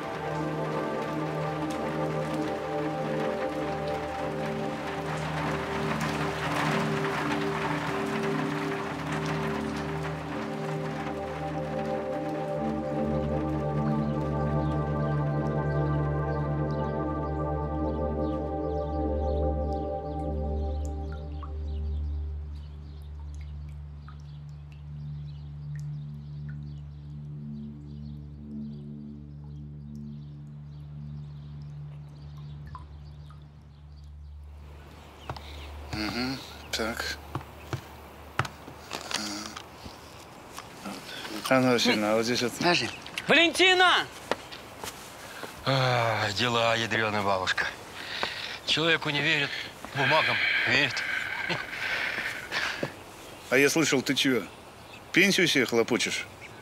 Угу, так. Анна Васильевна, а вот здесь вот... Подожди. Валентина! А, дела, ядреная бабушка. Человеку не верит, бумагам верит. А я слышал, ты чего? Пенсию себе хлопочешь?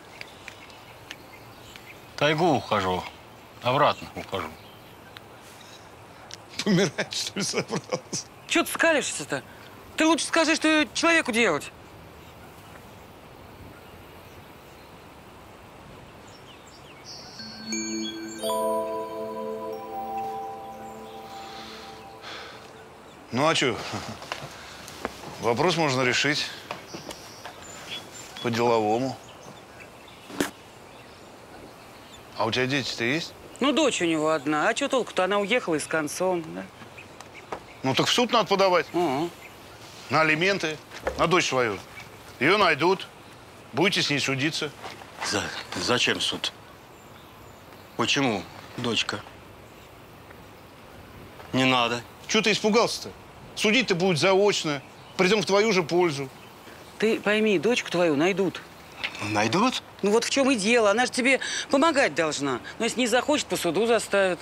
Тайгу ухожу, обратно ухожу. Помирать, что ли, собрался? Чего ты скалишься-то? Ты лучше скажи, что человеку делать. Ну а что? Вопрос можно решить по-деловому. А у тебя дети-то есть? Ну, дочь у него одна. А что толку-то? Она уехала и с концом, да? Ну так в суд надо подавать. Угу. На алименты, на дочь свою. Ее найдут, будете с ней судиться. За, зачем суд? Почему, дочка? Не надо. Чего ты испугался-то? Судить-то будет заочно. Придем в твою же пользу. Ты пойми, дочку твою найдут. Найдут? Ну вот в чем и дело. Она же тебе помогать должна. Но если не захочет, по суду заставят.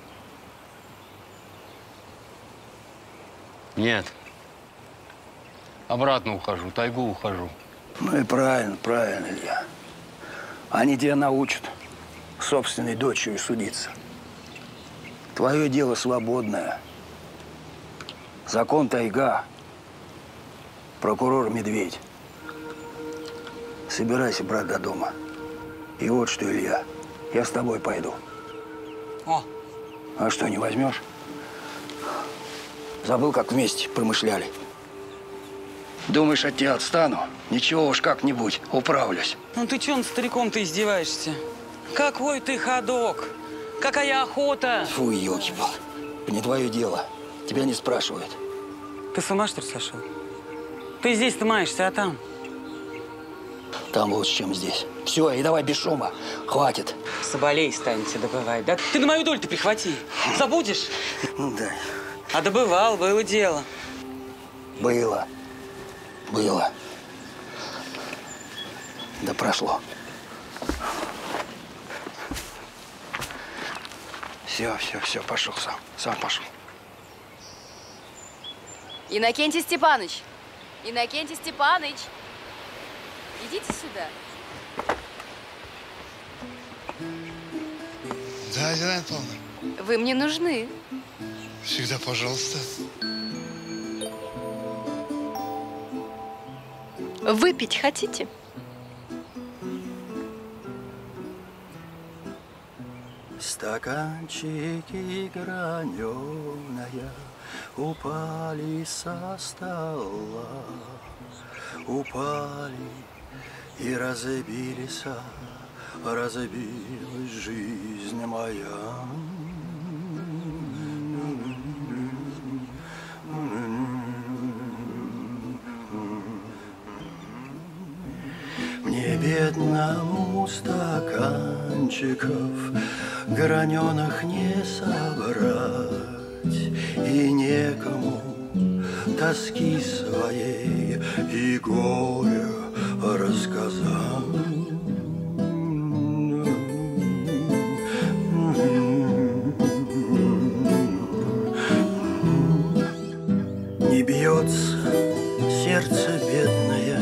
Нет. Обратно ухожу, тайгу ухожу. Ну и правильно, правильно, Илья. Они тебя научат с собственной дочерью судиться. Твое дело свободное. Закон тайга. Прокурор медведь. Собирайся, брат, до дома. И вот что, Илья, я с тобой пойду. О. А что, не возьмешь? Забыл, как вместе промышляли. Думаешь, от тебя отстану? Ничего уж, как-нибудь управлюсь. Ну ты че над стариком-то издеваешься? Какой ты ходок! Какая охота! Фу, елки-пал. Не твое дело. Тебя не спрашивают. Ты с ума, что ли, сошел? Ты здесь-то маешься, а там? Там лучше, чем здесь. Все, и давай без шума. Хватит. Соболей станете добывать, да? Ты на мою долю-то прихвати. Забудешь? Да. А добывал, было дело. Было. Было. Да прошло. Все, все, все, пошел сам. Сам пошел. Иннокентий Степаныч! Иннокентий Степаныч! Идите сюда. Да, Зинаида Павловна. Вы мне нужны. Всегда пожалуйста. Выпить хотите? Стаканчики граненая, упали со стола, упали и разбились, разбилась жизнь моя. Мне бедному стаканчиков граненых не собрать, и некому тоски своей и горя рассказать. Не бьется сердце бедное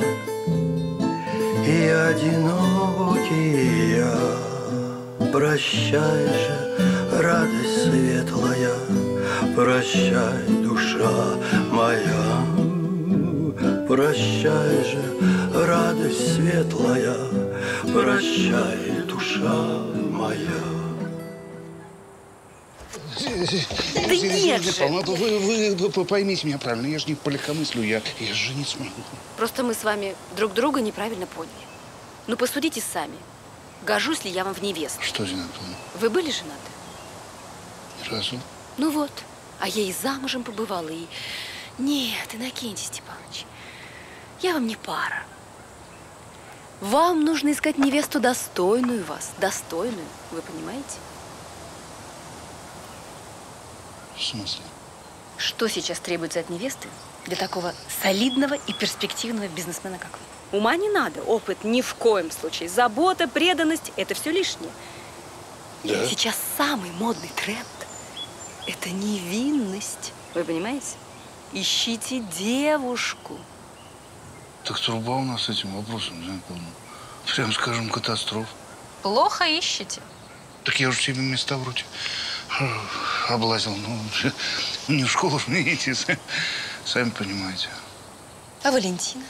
и одинокий я. Прощай же, радость светлая, прощай, душа моя. Прощай же, радость светлая, прощай, душа моя. Да нет же! Вы, вы, вы поймите меня правильно, я же не по легкомыслию, я, я же жениться могу. Просто мы с вами друг друга неправильно поняли. Ну, посудите сами. Гожусь ли я вам в невесту? Что же надо? Вы были женаты? Ни разу. Ну вот. А я и замужем побывала, и... Нет, Иннокентий Степанович, я вам не пара. Вам нужно искать невесту достойную вас, достойную. Вы понимаете? В смысле? Что сейчас требуется от невесты для такого солидного и перспективного бизнесмена, как вы? Ума не надо, опыт ни в коем случае. Забота, преданность – это все лишнее. Да? Сейчас самый модный тренд – это невинность. Вы понимаете? Ищите девушку. Так труба у нас с этим вопросом, Жень Павловна. Прям скажем, катастрофа. Плохо ищете. Так я уже себе места вроде облазил. Ну, не в школу же не идти, сами понимаете. А Валентина?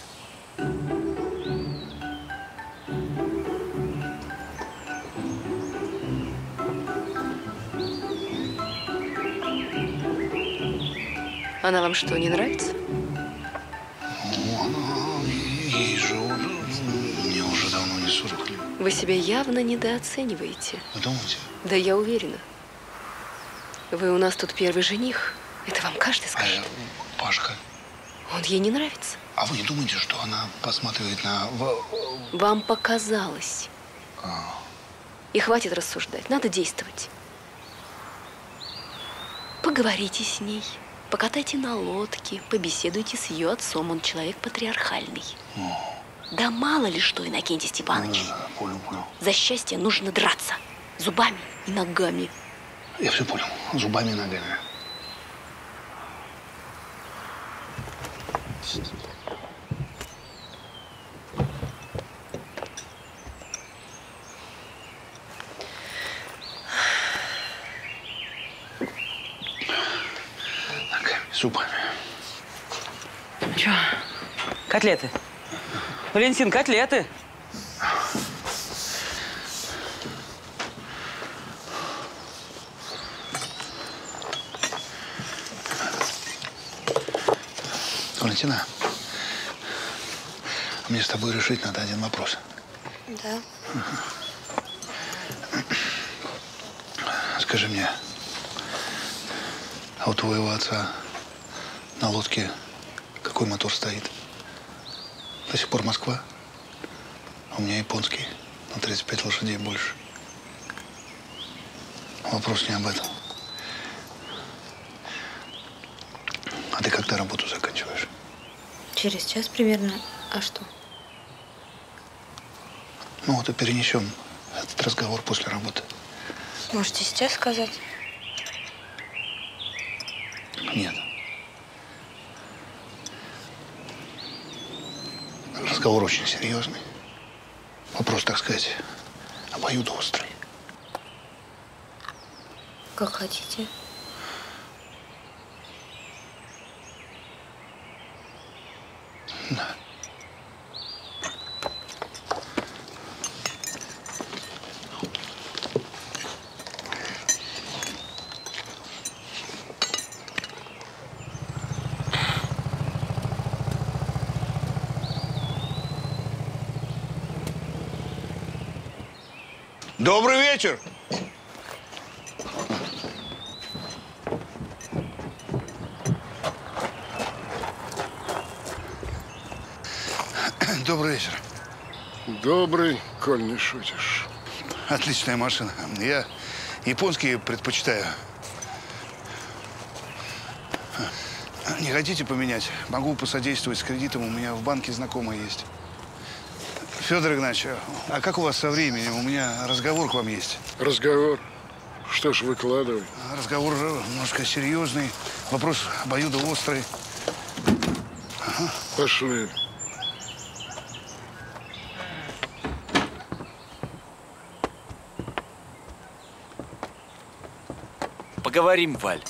Она вам что, не нравится? Ну, она, ей же, мне уже давно не сорок лет. Вы себя явно недооцениваете. Вы думаете? Да я уверена. Вы у нас тут первый жених. Это вам каждый скажет. А, Пашка. Он ей не нравится. А вы не думаете, что она посматривает на... Вам показалось. А. И хватит рассуждать. Надо действовать. Поговорите с ней. Покатайте на лодке. Побеседуйте с ее отцом. Он человек патриархальный. О. Да мало ли что, Иннокентий Степанович. Да, понял, понял. За счастье нужно драться. Зубами и ногами. Я все понял. Зубами и ногами. Ногами, зубами. Че? Котлеты. Валентин, котлеты. Валентина, мне с тобой решить надо один вопрос. Да. Скажи мне, а у твоего отца на лодке какой мотор стоит? До сих пор Москва? А у меня японский, на тридцать пять лошадей больше. Вопрос не об этом. А ты когда работу заканчиваешь? Через час примерно. А что? Ну вот и перенесем этот разговор после работы. Можете сейчас сказать? Нет. Разговор очень серьезный. Вопрос, так сказать, обоюдоострый. Как хотите. Да. Добрый вечер. Добрый вечер. Добрый, коль не шутишь. Отличная машина. Я японские предпочитаю. Не хотите поменять? Могу посодействовать с кредитом. У меня в банке знакомый есть. Федор Игнатьевич, а как у вас со временем? У меня разговор к вам есть. Разговор? Что ж, выкладывай. Разговор немножко серьезный. Вопрос обоюдоострый. Ага. Пошли. Поговорим, Валь.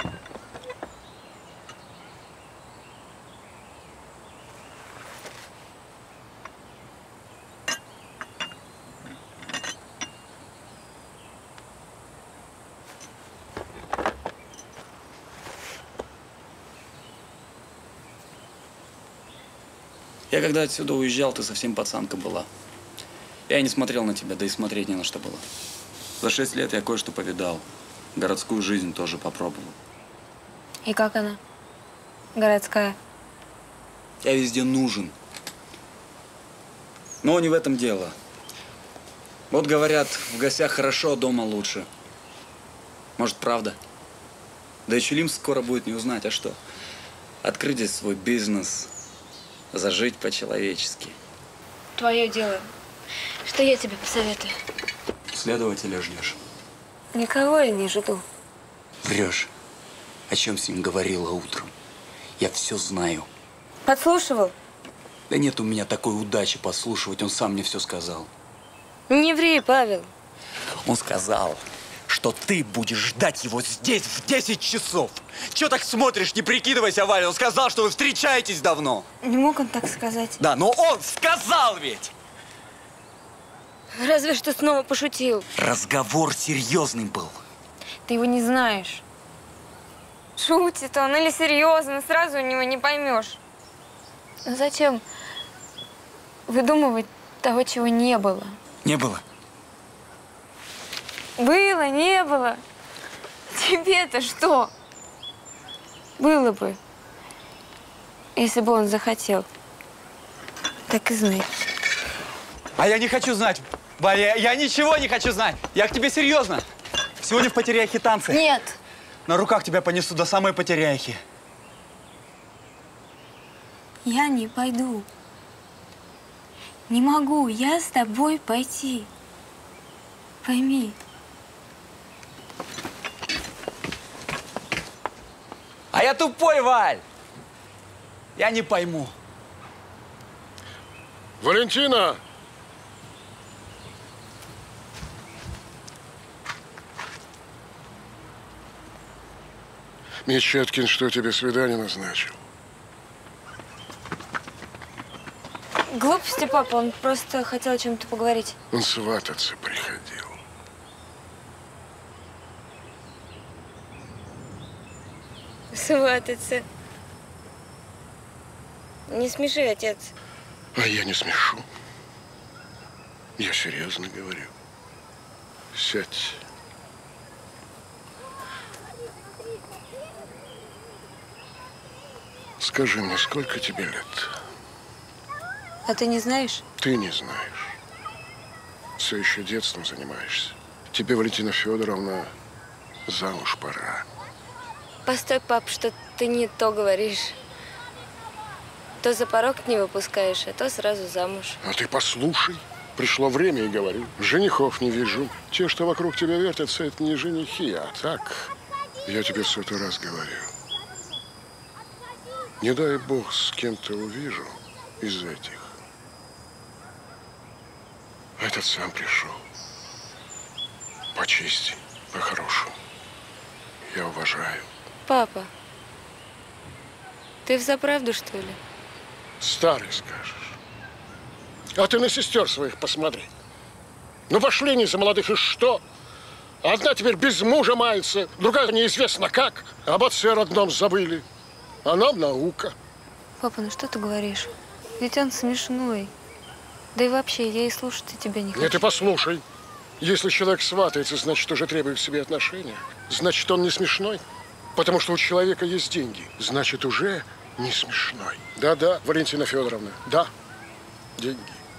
Я когда отсюда уезжал, ты совсем пацанка была. Я не смотрел на тебя, да и смотреть не на что было. За шесть лет я кое-что повидал. Городскую жизнь тоже попробовал. И как она? Городская. Я везде нужен. Но не в этом дело. Вот говорят, в гостях хорошо, дома лучше. Может, правда? Да и Чулим скоро будет не узнать, а что? Открыть здесь свой бизнес, зажить по-человечески. Твое дело. Что я тебе посоветую? Следователя ждешь? Никого я не жду. Врешь. О чем с ним говорила утром? Я все знаю. Подслушивал? Да нет у меня такой удачи подслушивать, он сам мне все сказал. Не ври, Павел. Он сказал, что ты будешь ждать его здесь в десять часов. Чего так смотришь, не прикидывайся, Валя. Он сказал, что вы встречаетесь давно. Не мог он так сказать. Да, но он сказал ведь! Разве что снова пошутил. Разговор серьезный был. Ты его не знаешь. Шутит он или серьезно, сразу у него не поймешь. Но зачем выдумывать того, чего не было? Не было. Было, не было. Тебе-то что? Было бы, если бы он захотел. Так и знай. А я не хочу знать, Валя, я, я ничего не хочу знать. Я к тебе серьезно. Сегодня в Потеряхе танцы. Нет. На руках тебя понесу до самой Потеряхи. Я не пойду. Не могу я с тобой пойти. Пойми. А я тупой, Валь. Я не пойму. Валентина! Мечеткин, что тебе свидание назначил? Глупости, папа, он просто хотел о чем-то поговорить. Он свататься приходил. Свататься. Не смеши, отец. А я не смешу. Я серьезно говорю. Сядь. Скажи мне, сколько тебе лет? А ты не знаешь? Ты не знаешь. Все еще детством занимаешься. Тебе, Валентина Федоровна, замуж пора. Постой, пап, что ты не то говоришь. То за порог не выпускаешь, а то сразу замуж. А ты послушай. Пришло время, и говорю. Женихов не вижу. Те, что вокруг тебя вертятся, это не женихи, а так. Я тебе в сотый раз говорю. Не дай бог с кем-то увижу из этих. Этот сам пришел. Почисти, по-хорошему. Я уважаю. Папа, ты взаправду, что ли? Старый скажешь. А ты на сестер своих посмотри. Ну пошли они за молодых, и что? Одна теперь без мужа мается, другая неизвестно как. Об отце родном забыли. А нам наука. Папа, ну что ты говоришь? Ведь он смешной. Да и вообще, я и слушать тебя не хочу. Нет, ты послушай. Если человек сватается, значит, уже требует к себе отношения. Значит, он не смешной. Потому что у человека есть деньги. Значит, уже не смешной. Да-да, Валентина Федоровна, да, деньги.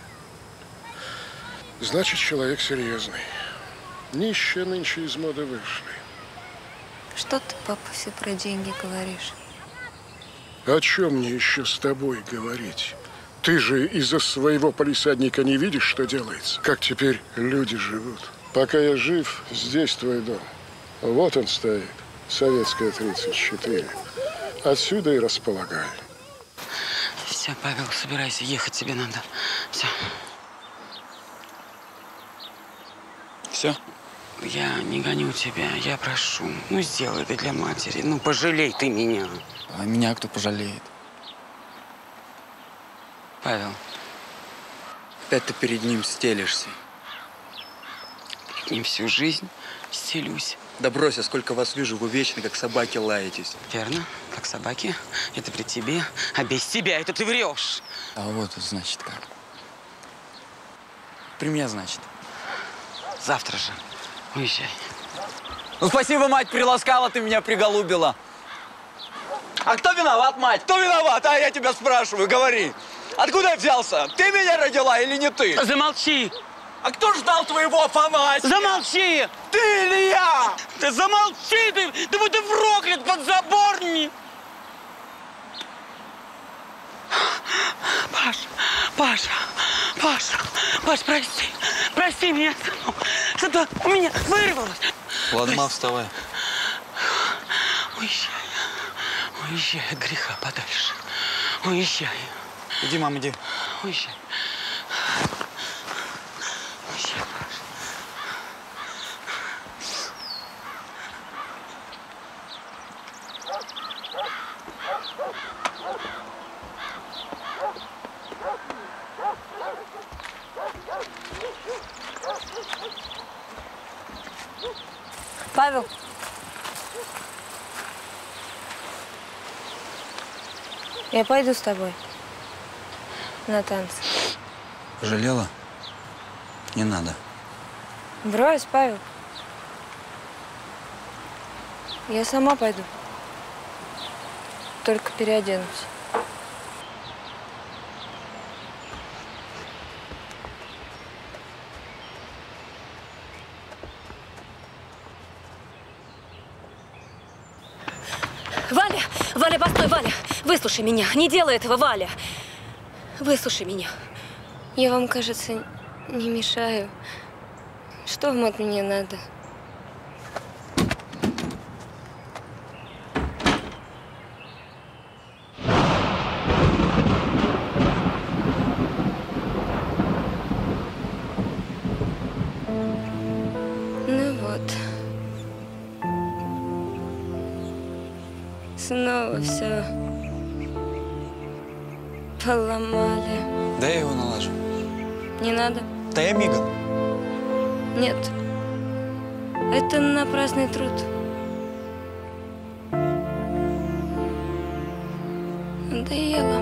Значит, человек серьезный. Нищие нынче из моды вышли. Что ты, папа, все про деньги говоришь? О чем мне еще с тобой говорить? Ты же из-за своего полисадника не видишь, что делается? Как теперь люди живут? Пока я жив, здесь твой дом. Вот он стоит, Советская, тридцать четыре. Отсюда и располагаю. Все, Павел, собирайся, ехать тебе надо. Все. Все? Я не гоню тебя, я прошу. Ну, сделай это для матери. Ну, пожалей ты меня. А меня кто пожалеет? Павел. Опять ты перед ним стелишься. Перед ним всю жизнь стелюсь. Да брось, я сколько вас вижу, вы вечно как собаки лаетесь. Верно, как собаки. Это при тебе, а без тебя это ты врешь. А вот, значит, как. При мне, значит. Завтра же. Уезжай. Ну, спасибо, мать, приласкала, ты меня приголубила. А кто виноват, мать? Кто виноват? А я тебя спрашиваю, говори. Откуда я взялся? Ты меня родила или не ты? Замолчи. А кто ждал твоего Афанасия? Замолчи! Ты или я? Да замолчи ты! Да будь ты проклят, подзаборник! Паша, Паша, Паша, Паш, прости, прости меня, сынок. Что-то у меня вырвалось. Ладно, мам, вставай. Уезжай, уезжай от греха подальше. Уезжай. Иди, мам, иди. Уезжай. Павел. Я пойду с тобой на танцы. Пожалела? Не надо. Брось, Павел. Я сама пойду. Только переоденусь. Валя! Валя, постой, Валя! Выслушай меня. Не делай этого, Валя. Выслушай меня. Я вам, кажется, не мешаю. Что вам от меня надо? Ну вот. Снова все поломали. Да я его налажу. Не надо? Да я мигом. Нет. Это напрасный труд. Надоело.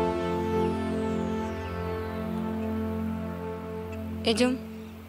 Идем?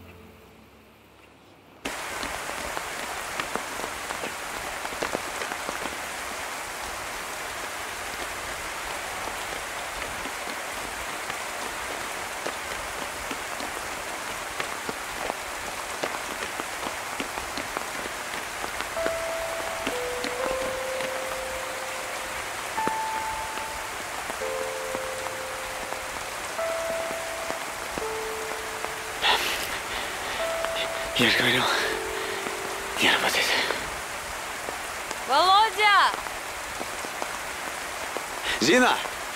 Я же говорил, не работает. Володя! Зина!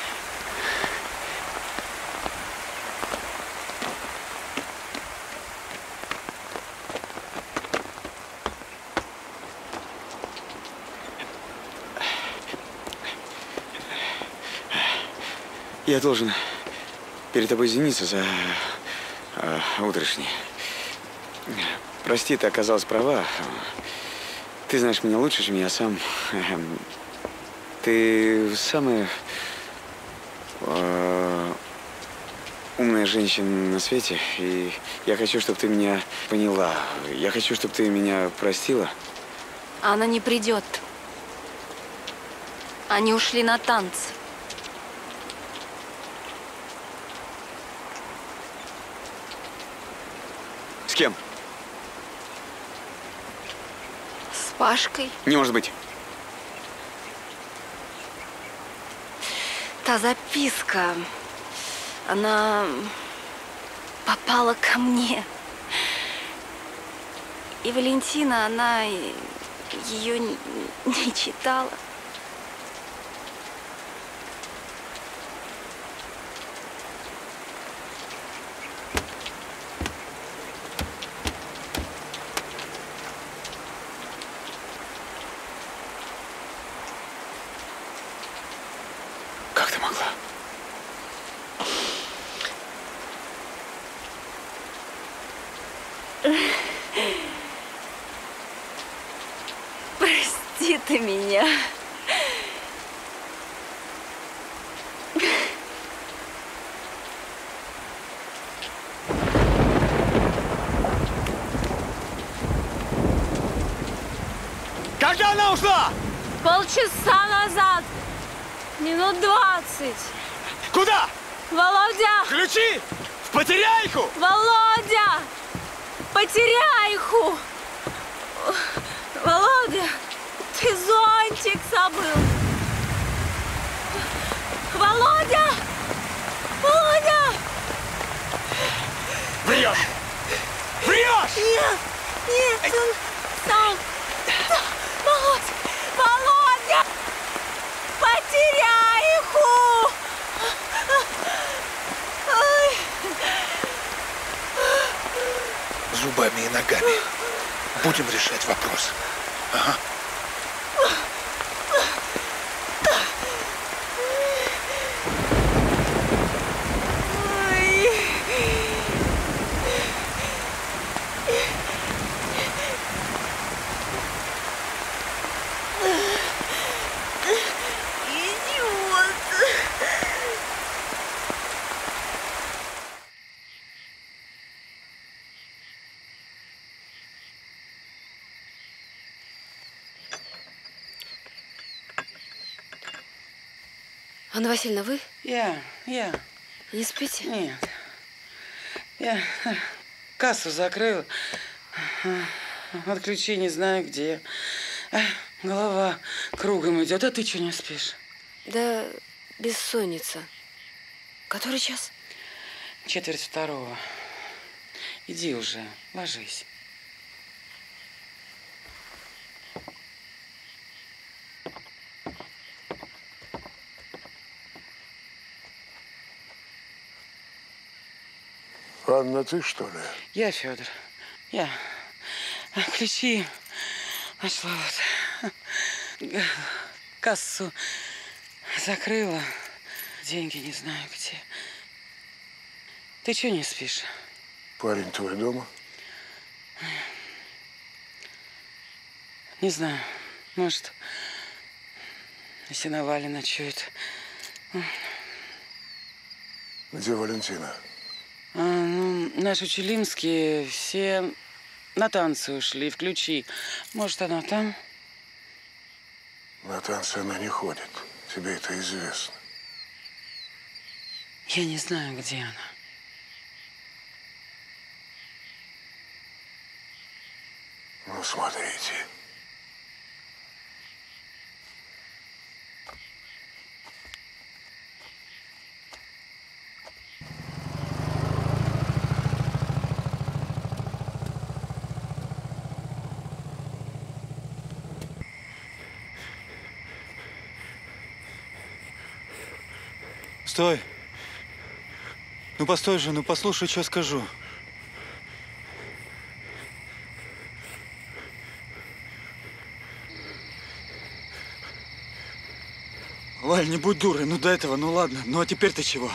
Я должен перед тобой извиниться за э, утрешний. Прости, ты оказалась права. Ты знаешь меня лучше, чем я сам. Ты самая… Э, умная женщина на свете, и я хочу, чтобы ты меня поняла. Я хочу, чтобы ты меня простила. Она не придет. Они ушли на танцы. С кем? С Пашкой. Не может быть. Та записка, она попала ко мне. И Валентина, она ее не читала. Как ты могла? Прости ты меня. Когда она ушла? Полчаса назад. Минут двадцать. Куда? Володя! Ключи! В потеряйку! Володя! Потеряйку! Володя, ты зонтик забыл. Володя! Володя! Врешь! Врешь! Нет, нет, он сам. Володя! Володя! Потеряйку! Ой. Зубами и ногами. Будем решать вопрос. Ага. Анна Васильевна, вы? Я, я. Не спите? Нет. Я кассу закрыла. От ключей не знаю где. Голова кругом идет, а ты что не спишь? Да бессонница. Который час? Четверть второго. Иди уже, ложись. Анна, ты что ли? Я, Федор. Я. Ключи нашла вот. Кассу закрыла. Деньги не знаю где. Ты что не спишь? Парень твой дома? Не знаю. Может, на сеновале ночует. Где Валентина? А, ну, наши чулимские все на танцы ушли, в ключи. Может, она там? На танцы она не ходит. Тебе это известно. Я не знаю, где она. Ну, смотрите. Стой! Ну постой же, ну послушай, что скажу. Валь, не будь дурой, ну до этого, ну ладно. Ну а теперь-то чего?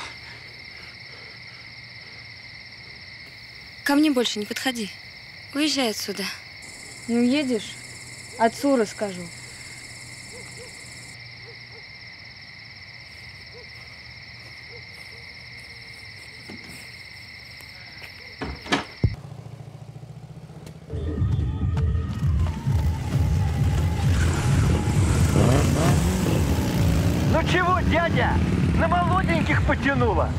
Ко мне больше не подходи. Уезжай отсюда. Не уедешь? Отцу расскажу. чего, дядя? На молоденьких потянуло.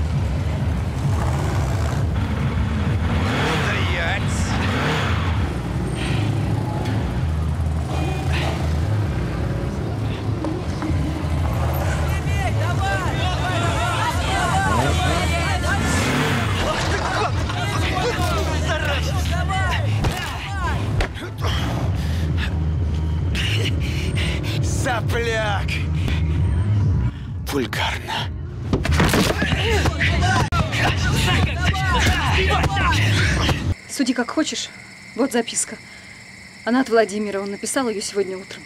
Сопляк! Вульгарно. Суди как хочешь. Вот записка. Она от Владимира. Он написал ее сегодня утром.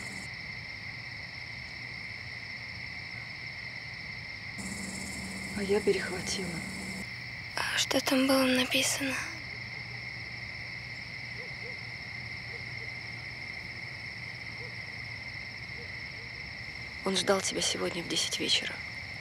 А я перехватила. А что там было написано? Он ждал тебя сегодня в десять вечера.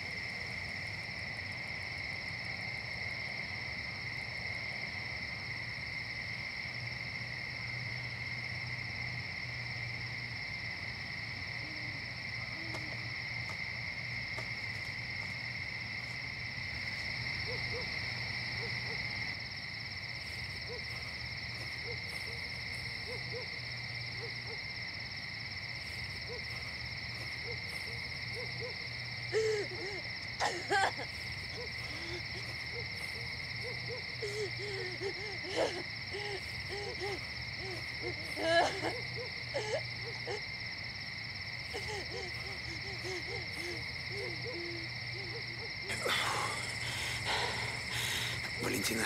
Валентина.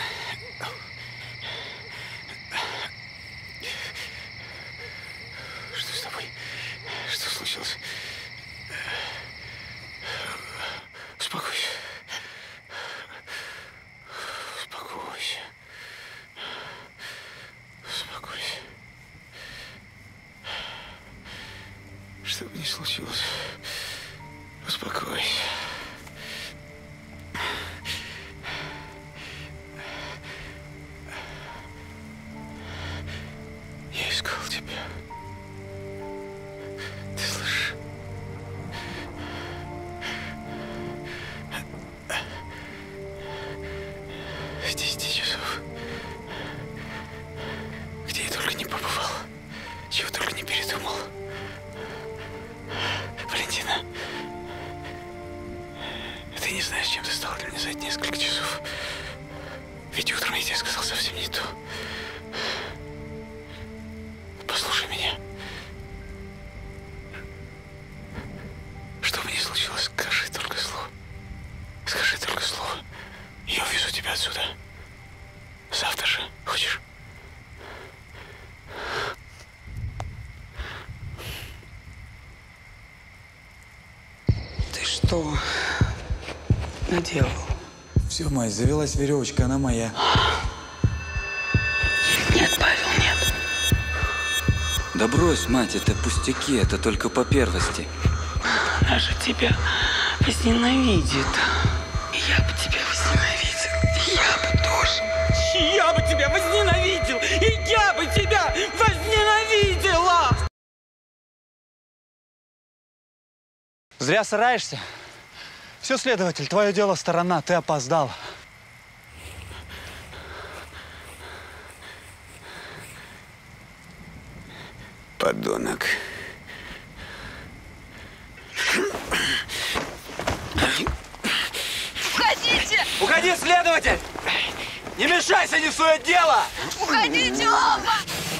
Что с тобой? Что случилось? Успокойся. Успокойся. Успокойся. Что бы ни случилось, успокойся. Я искал тебя. Ты слышишь? С десяти часов. Где я только не побывал. Чего только не передумал. Валентина, ты не знаешь, чем ты стала для меня за эти несколько часов. Ведь утром я тебе сказал совсем не то. Послушай меня. Что бы ни случилось, скажи только слово. Скажи только слово. Я увезу тебя отсюда. Завтра же. Хочешь? Ты что наделал? Все, мать, завелась веревочка, она моя. Нет, Павел, нет. Да брось, мать, это пустяки, это только по первости. Она же тебя возненавидит. И я бы тебя возненавидел. И я бы тоже. И я бы тебя возненавидел. И я бы тебя возненавидела. Зря сараешься. Все, следователь, твое дело сторона, ты опоздал. Подонок. Уходите! Уходи, следователь! Не мешайся, не в свое дело! Уходите оба!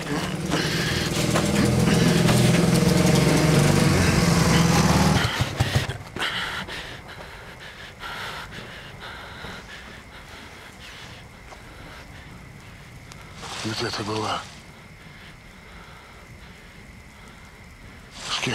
Где ты была? С кем?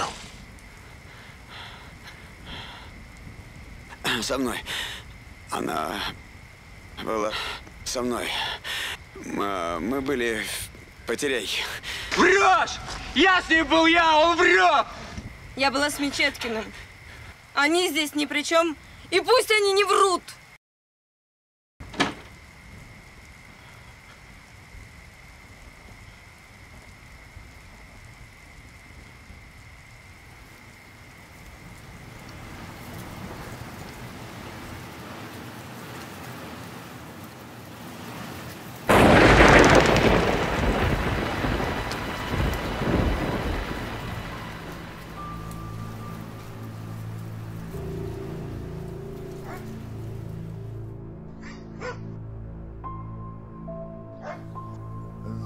Со мной. Она была со мной. Мы, мы были в Потеряй. Врешь! Я с ней был, я, он врет! Я была с Мечеткиным. Они здесь ни при чем, и пусть они не врут!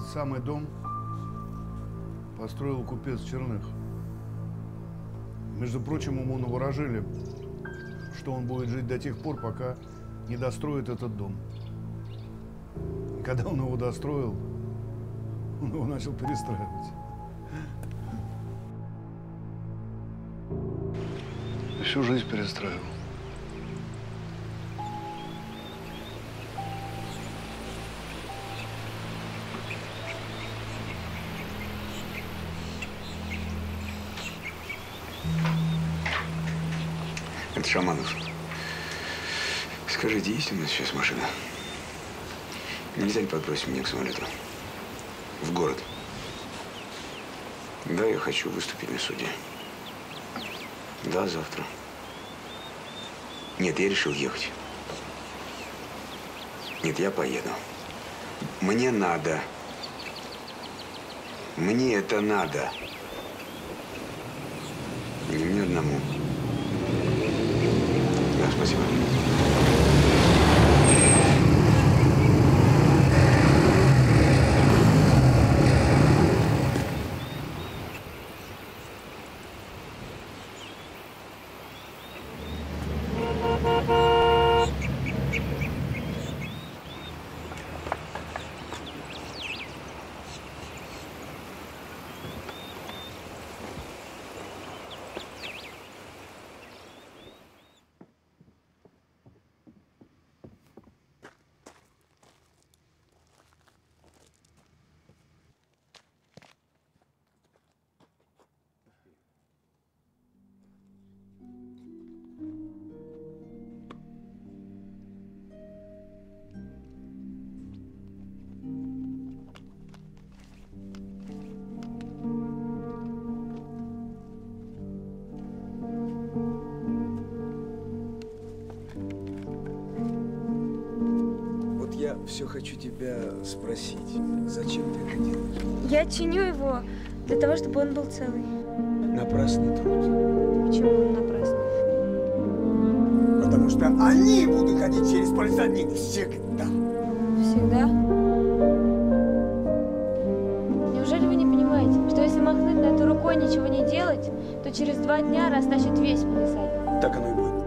самый дом построил купец Черных. Между прочим, ему наворожили, что он будет жить до тех пор, пока не достроит этот дом. И когда он его достроил, он его начал перестраивать. И всю жизнь перестраивал. Это Шаманов. Скажите, есть у нас сейчас машина? Нельзя ли подбросить меня к самолету? В город. Да, я хочу выступить на суде. Да, завтра. Нет, я решил ехать. Нет, я поеду. Мне надо. Мне это надо. Не мне одному. Да, спасибо. Все хочу тебя спросить, зачем ты это делаешь? Я чиню его для того, чтобы он был целый. Напрасный труд. Почему он напрасный? Потому что они будут ходить через пальцадник всегда. Всегда? Неужели вы не понимаете, что если махнуть на эту рукой, ничего не делать, то через два дня растащит весь палисадник? Так оно и будет.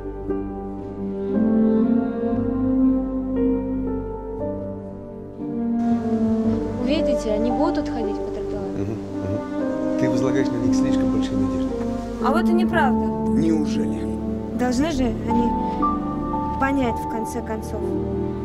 Они будут ходить по тротуару. Угу, угу. Ты возлагаешь на них слишком большие надежды. А вот и неправда. Неужели? Должны же они понять в конце концов.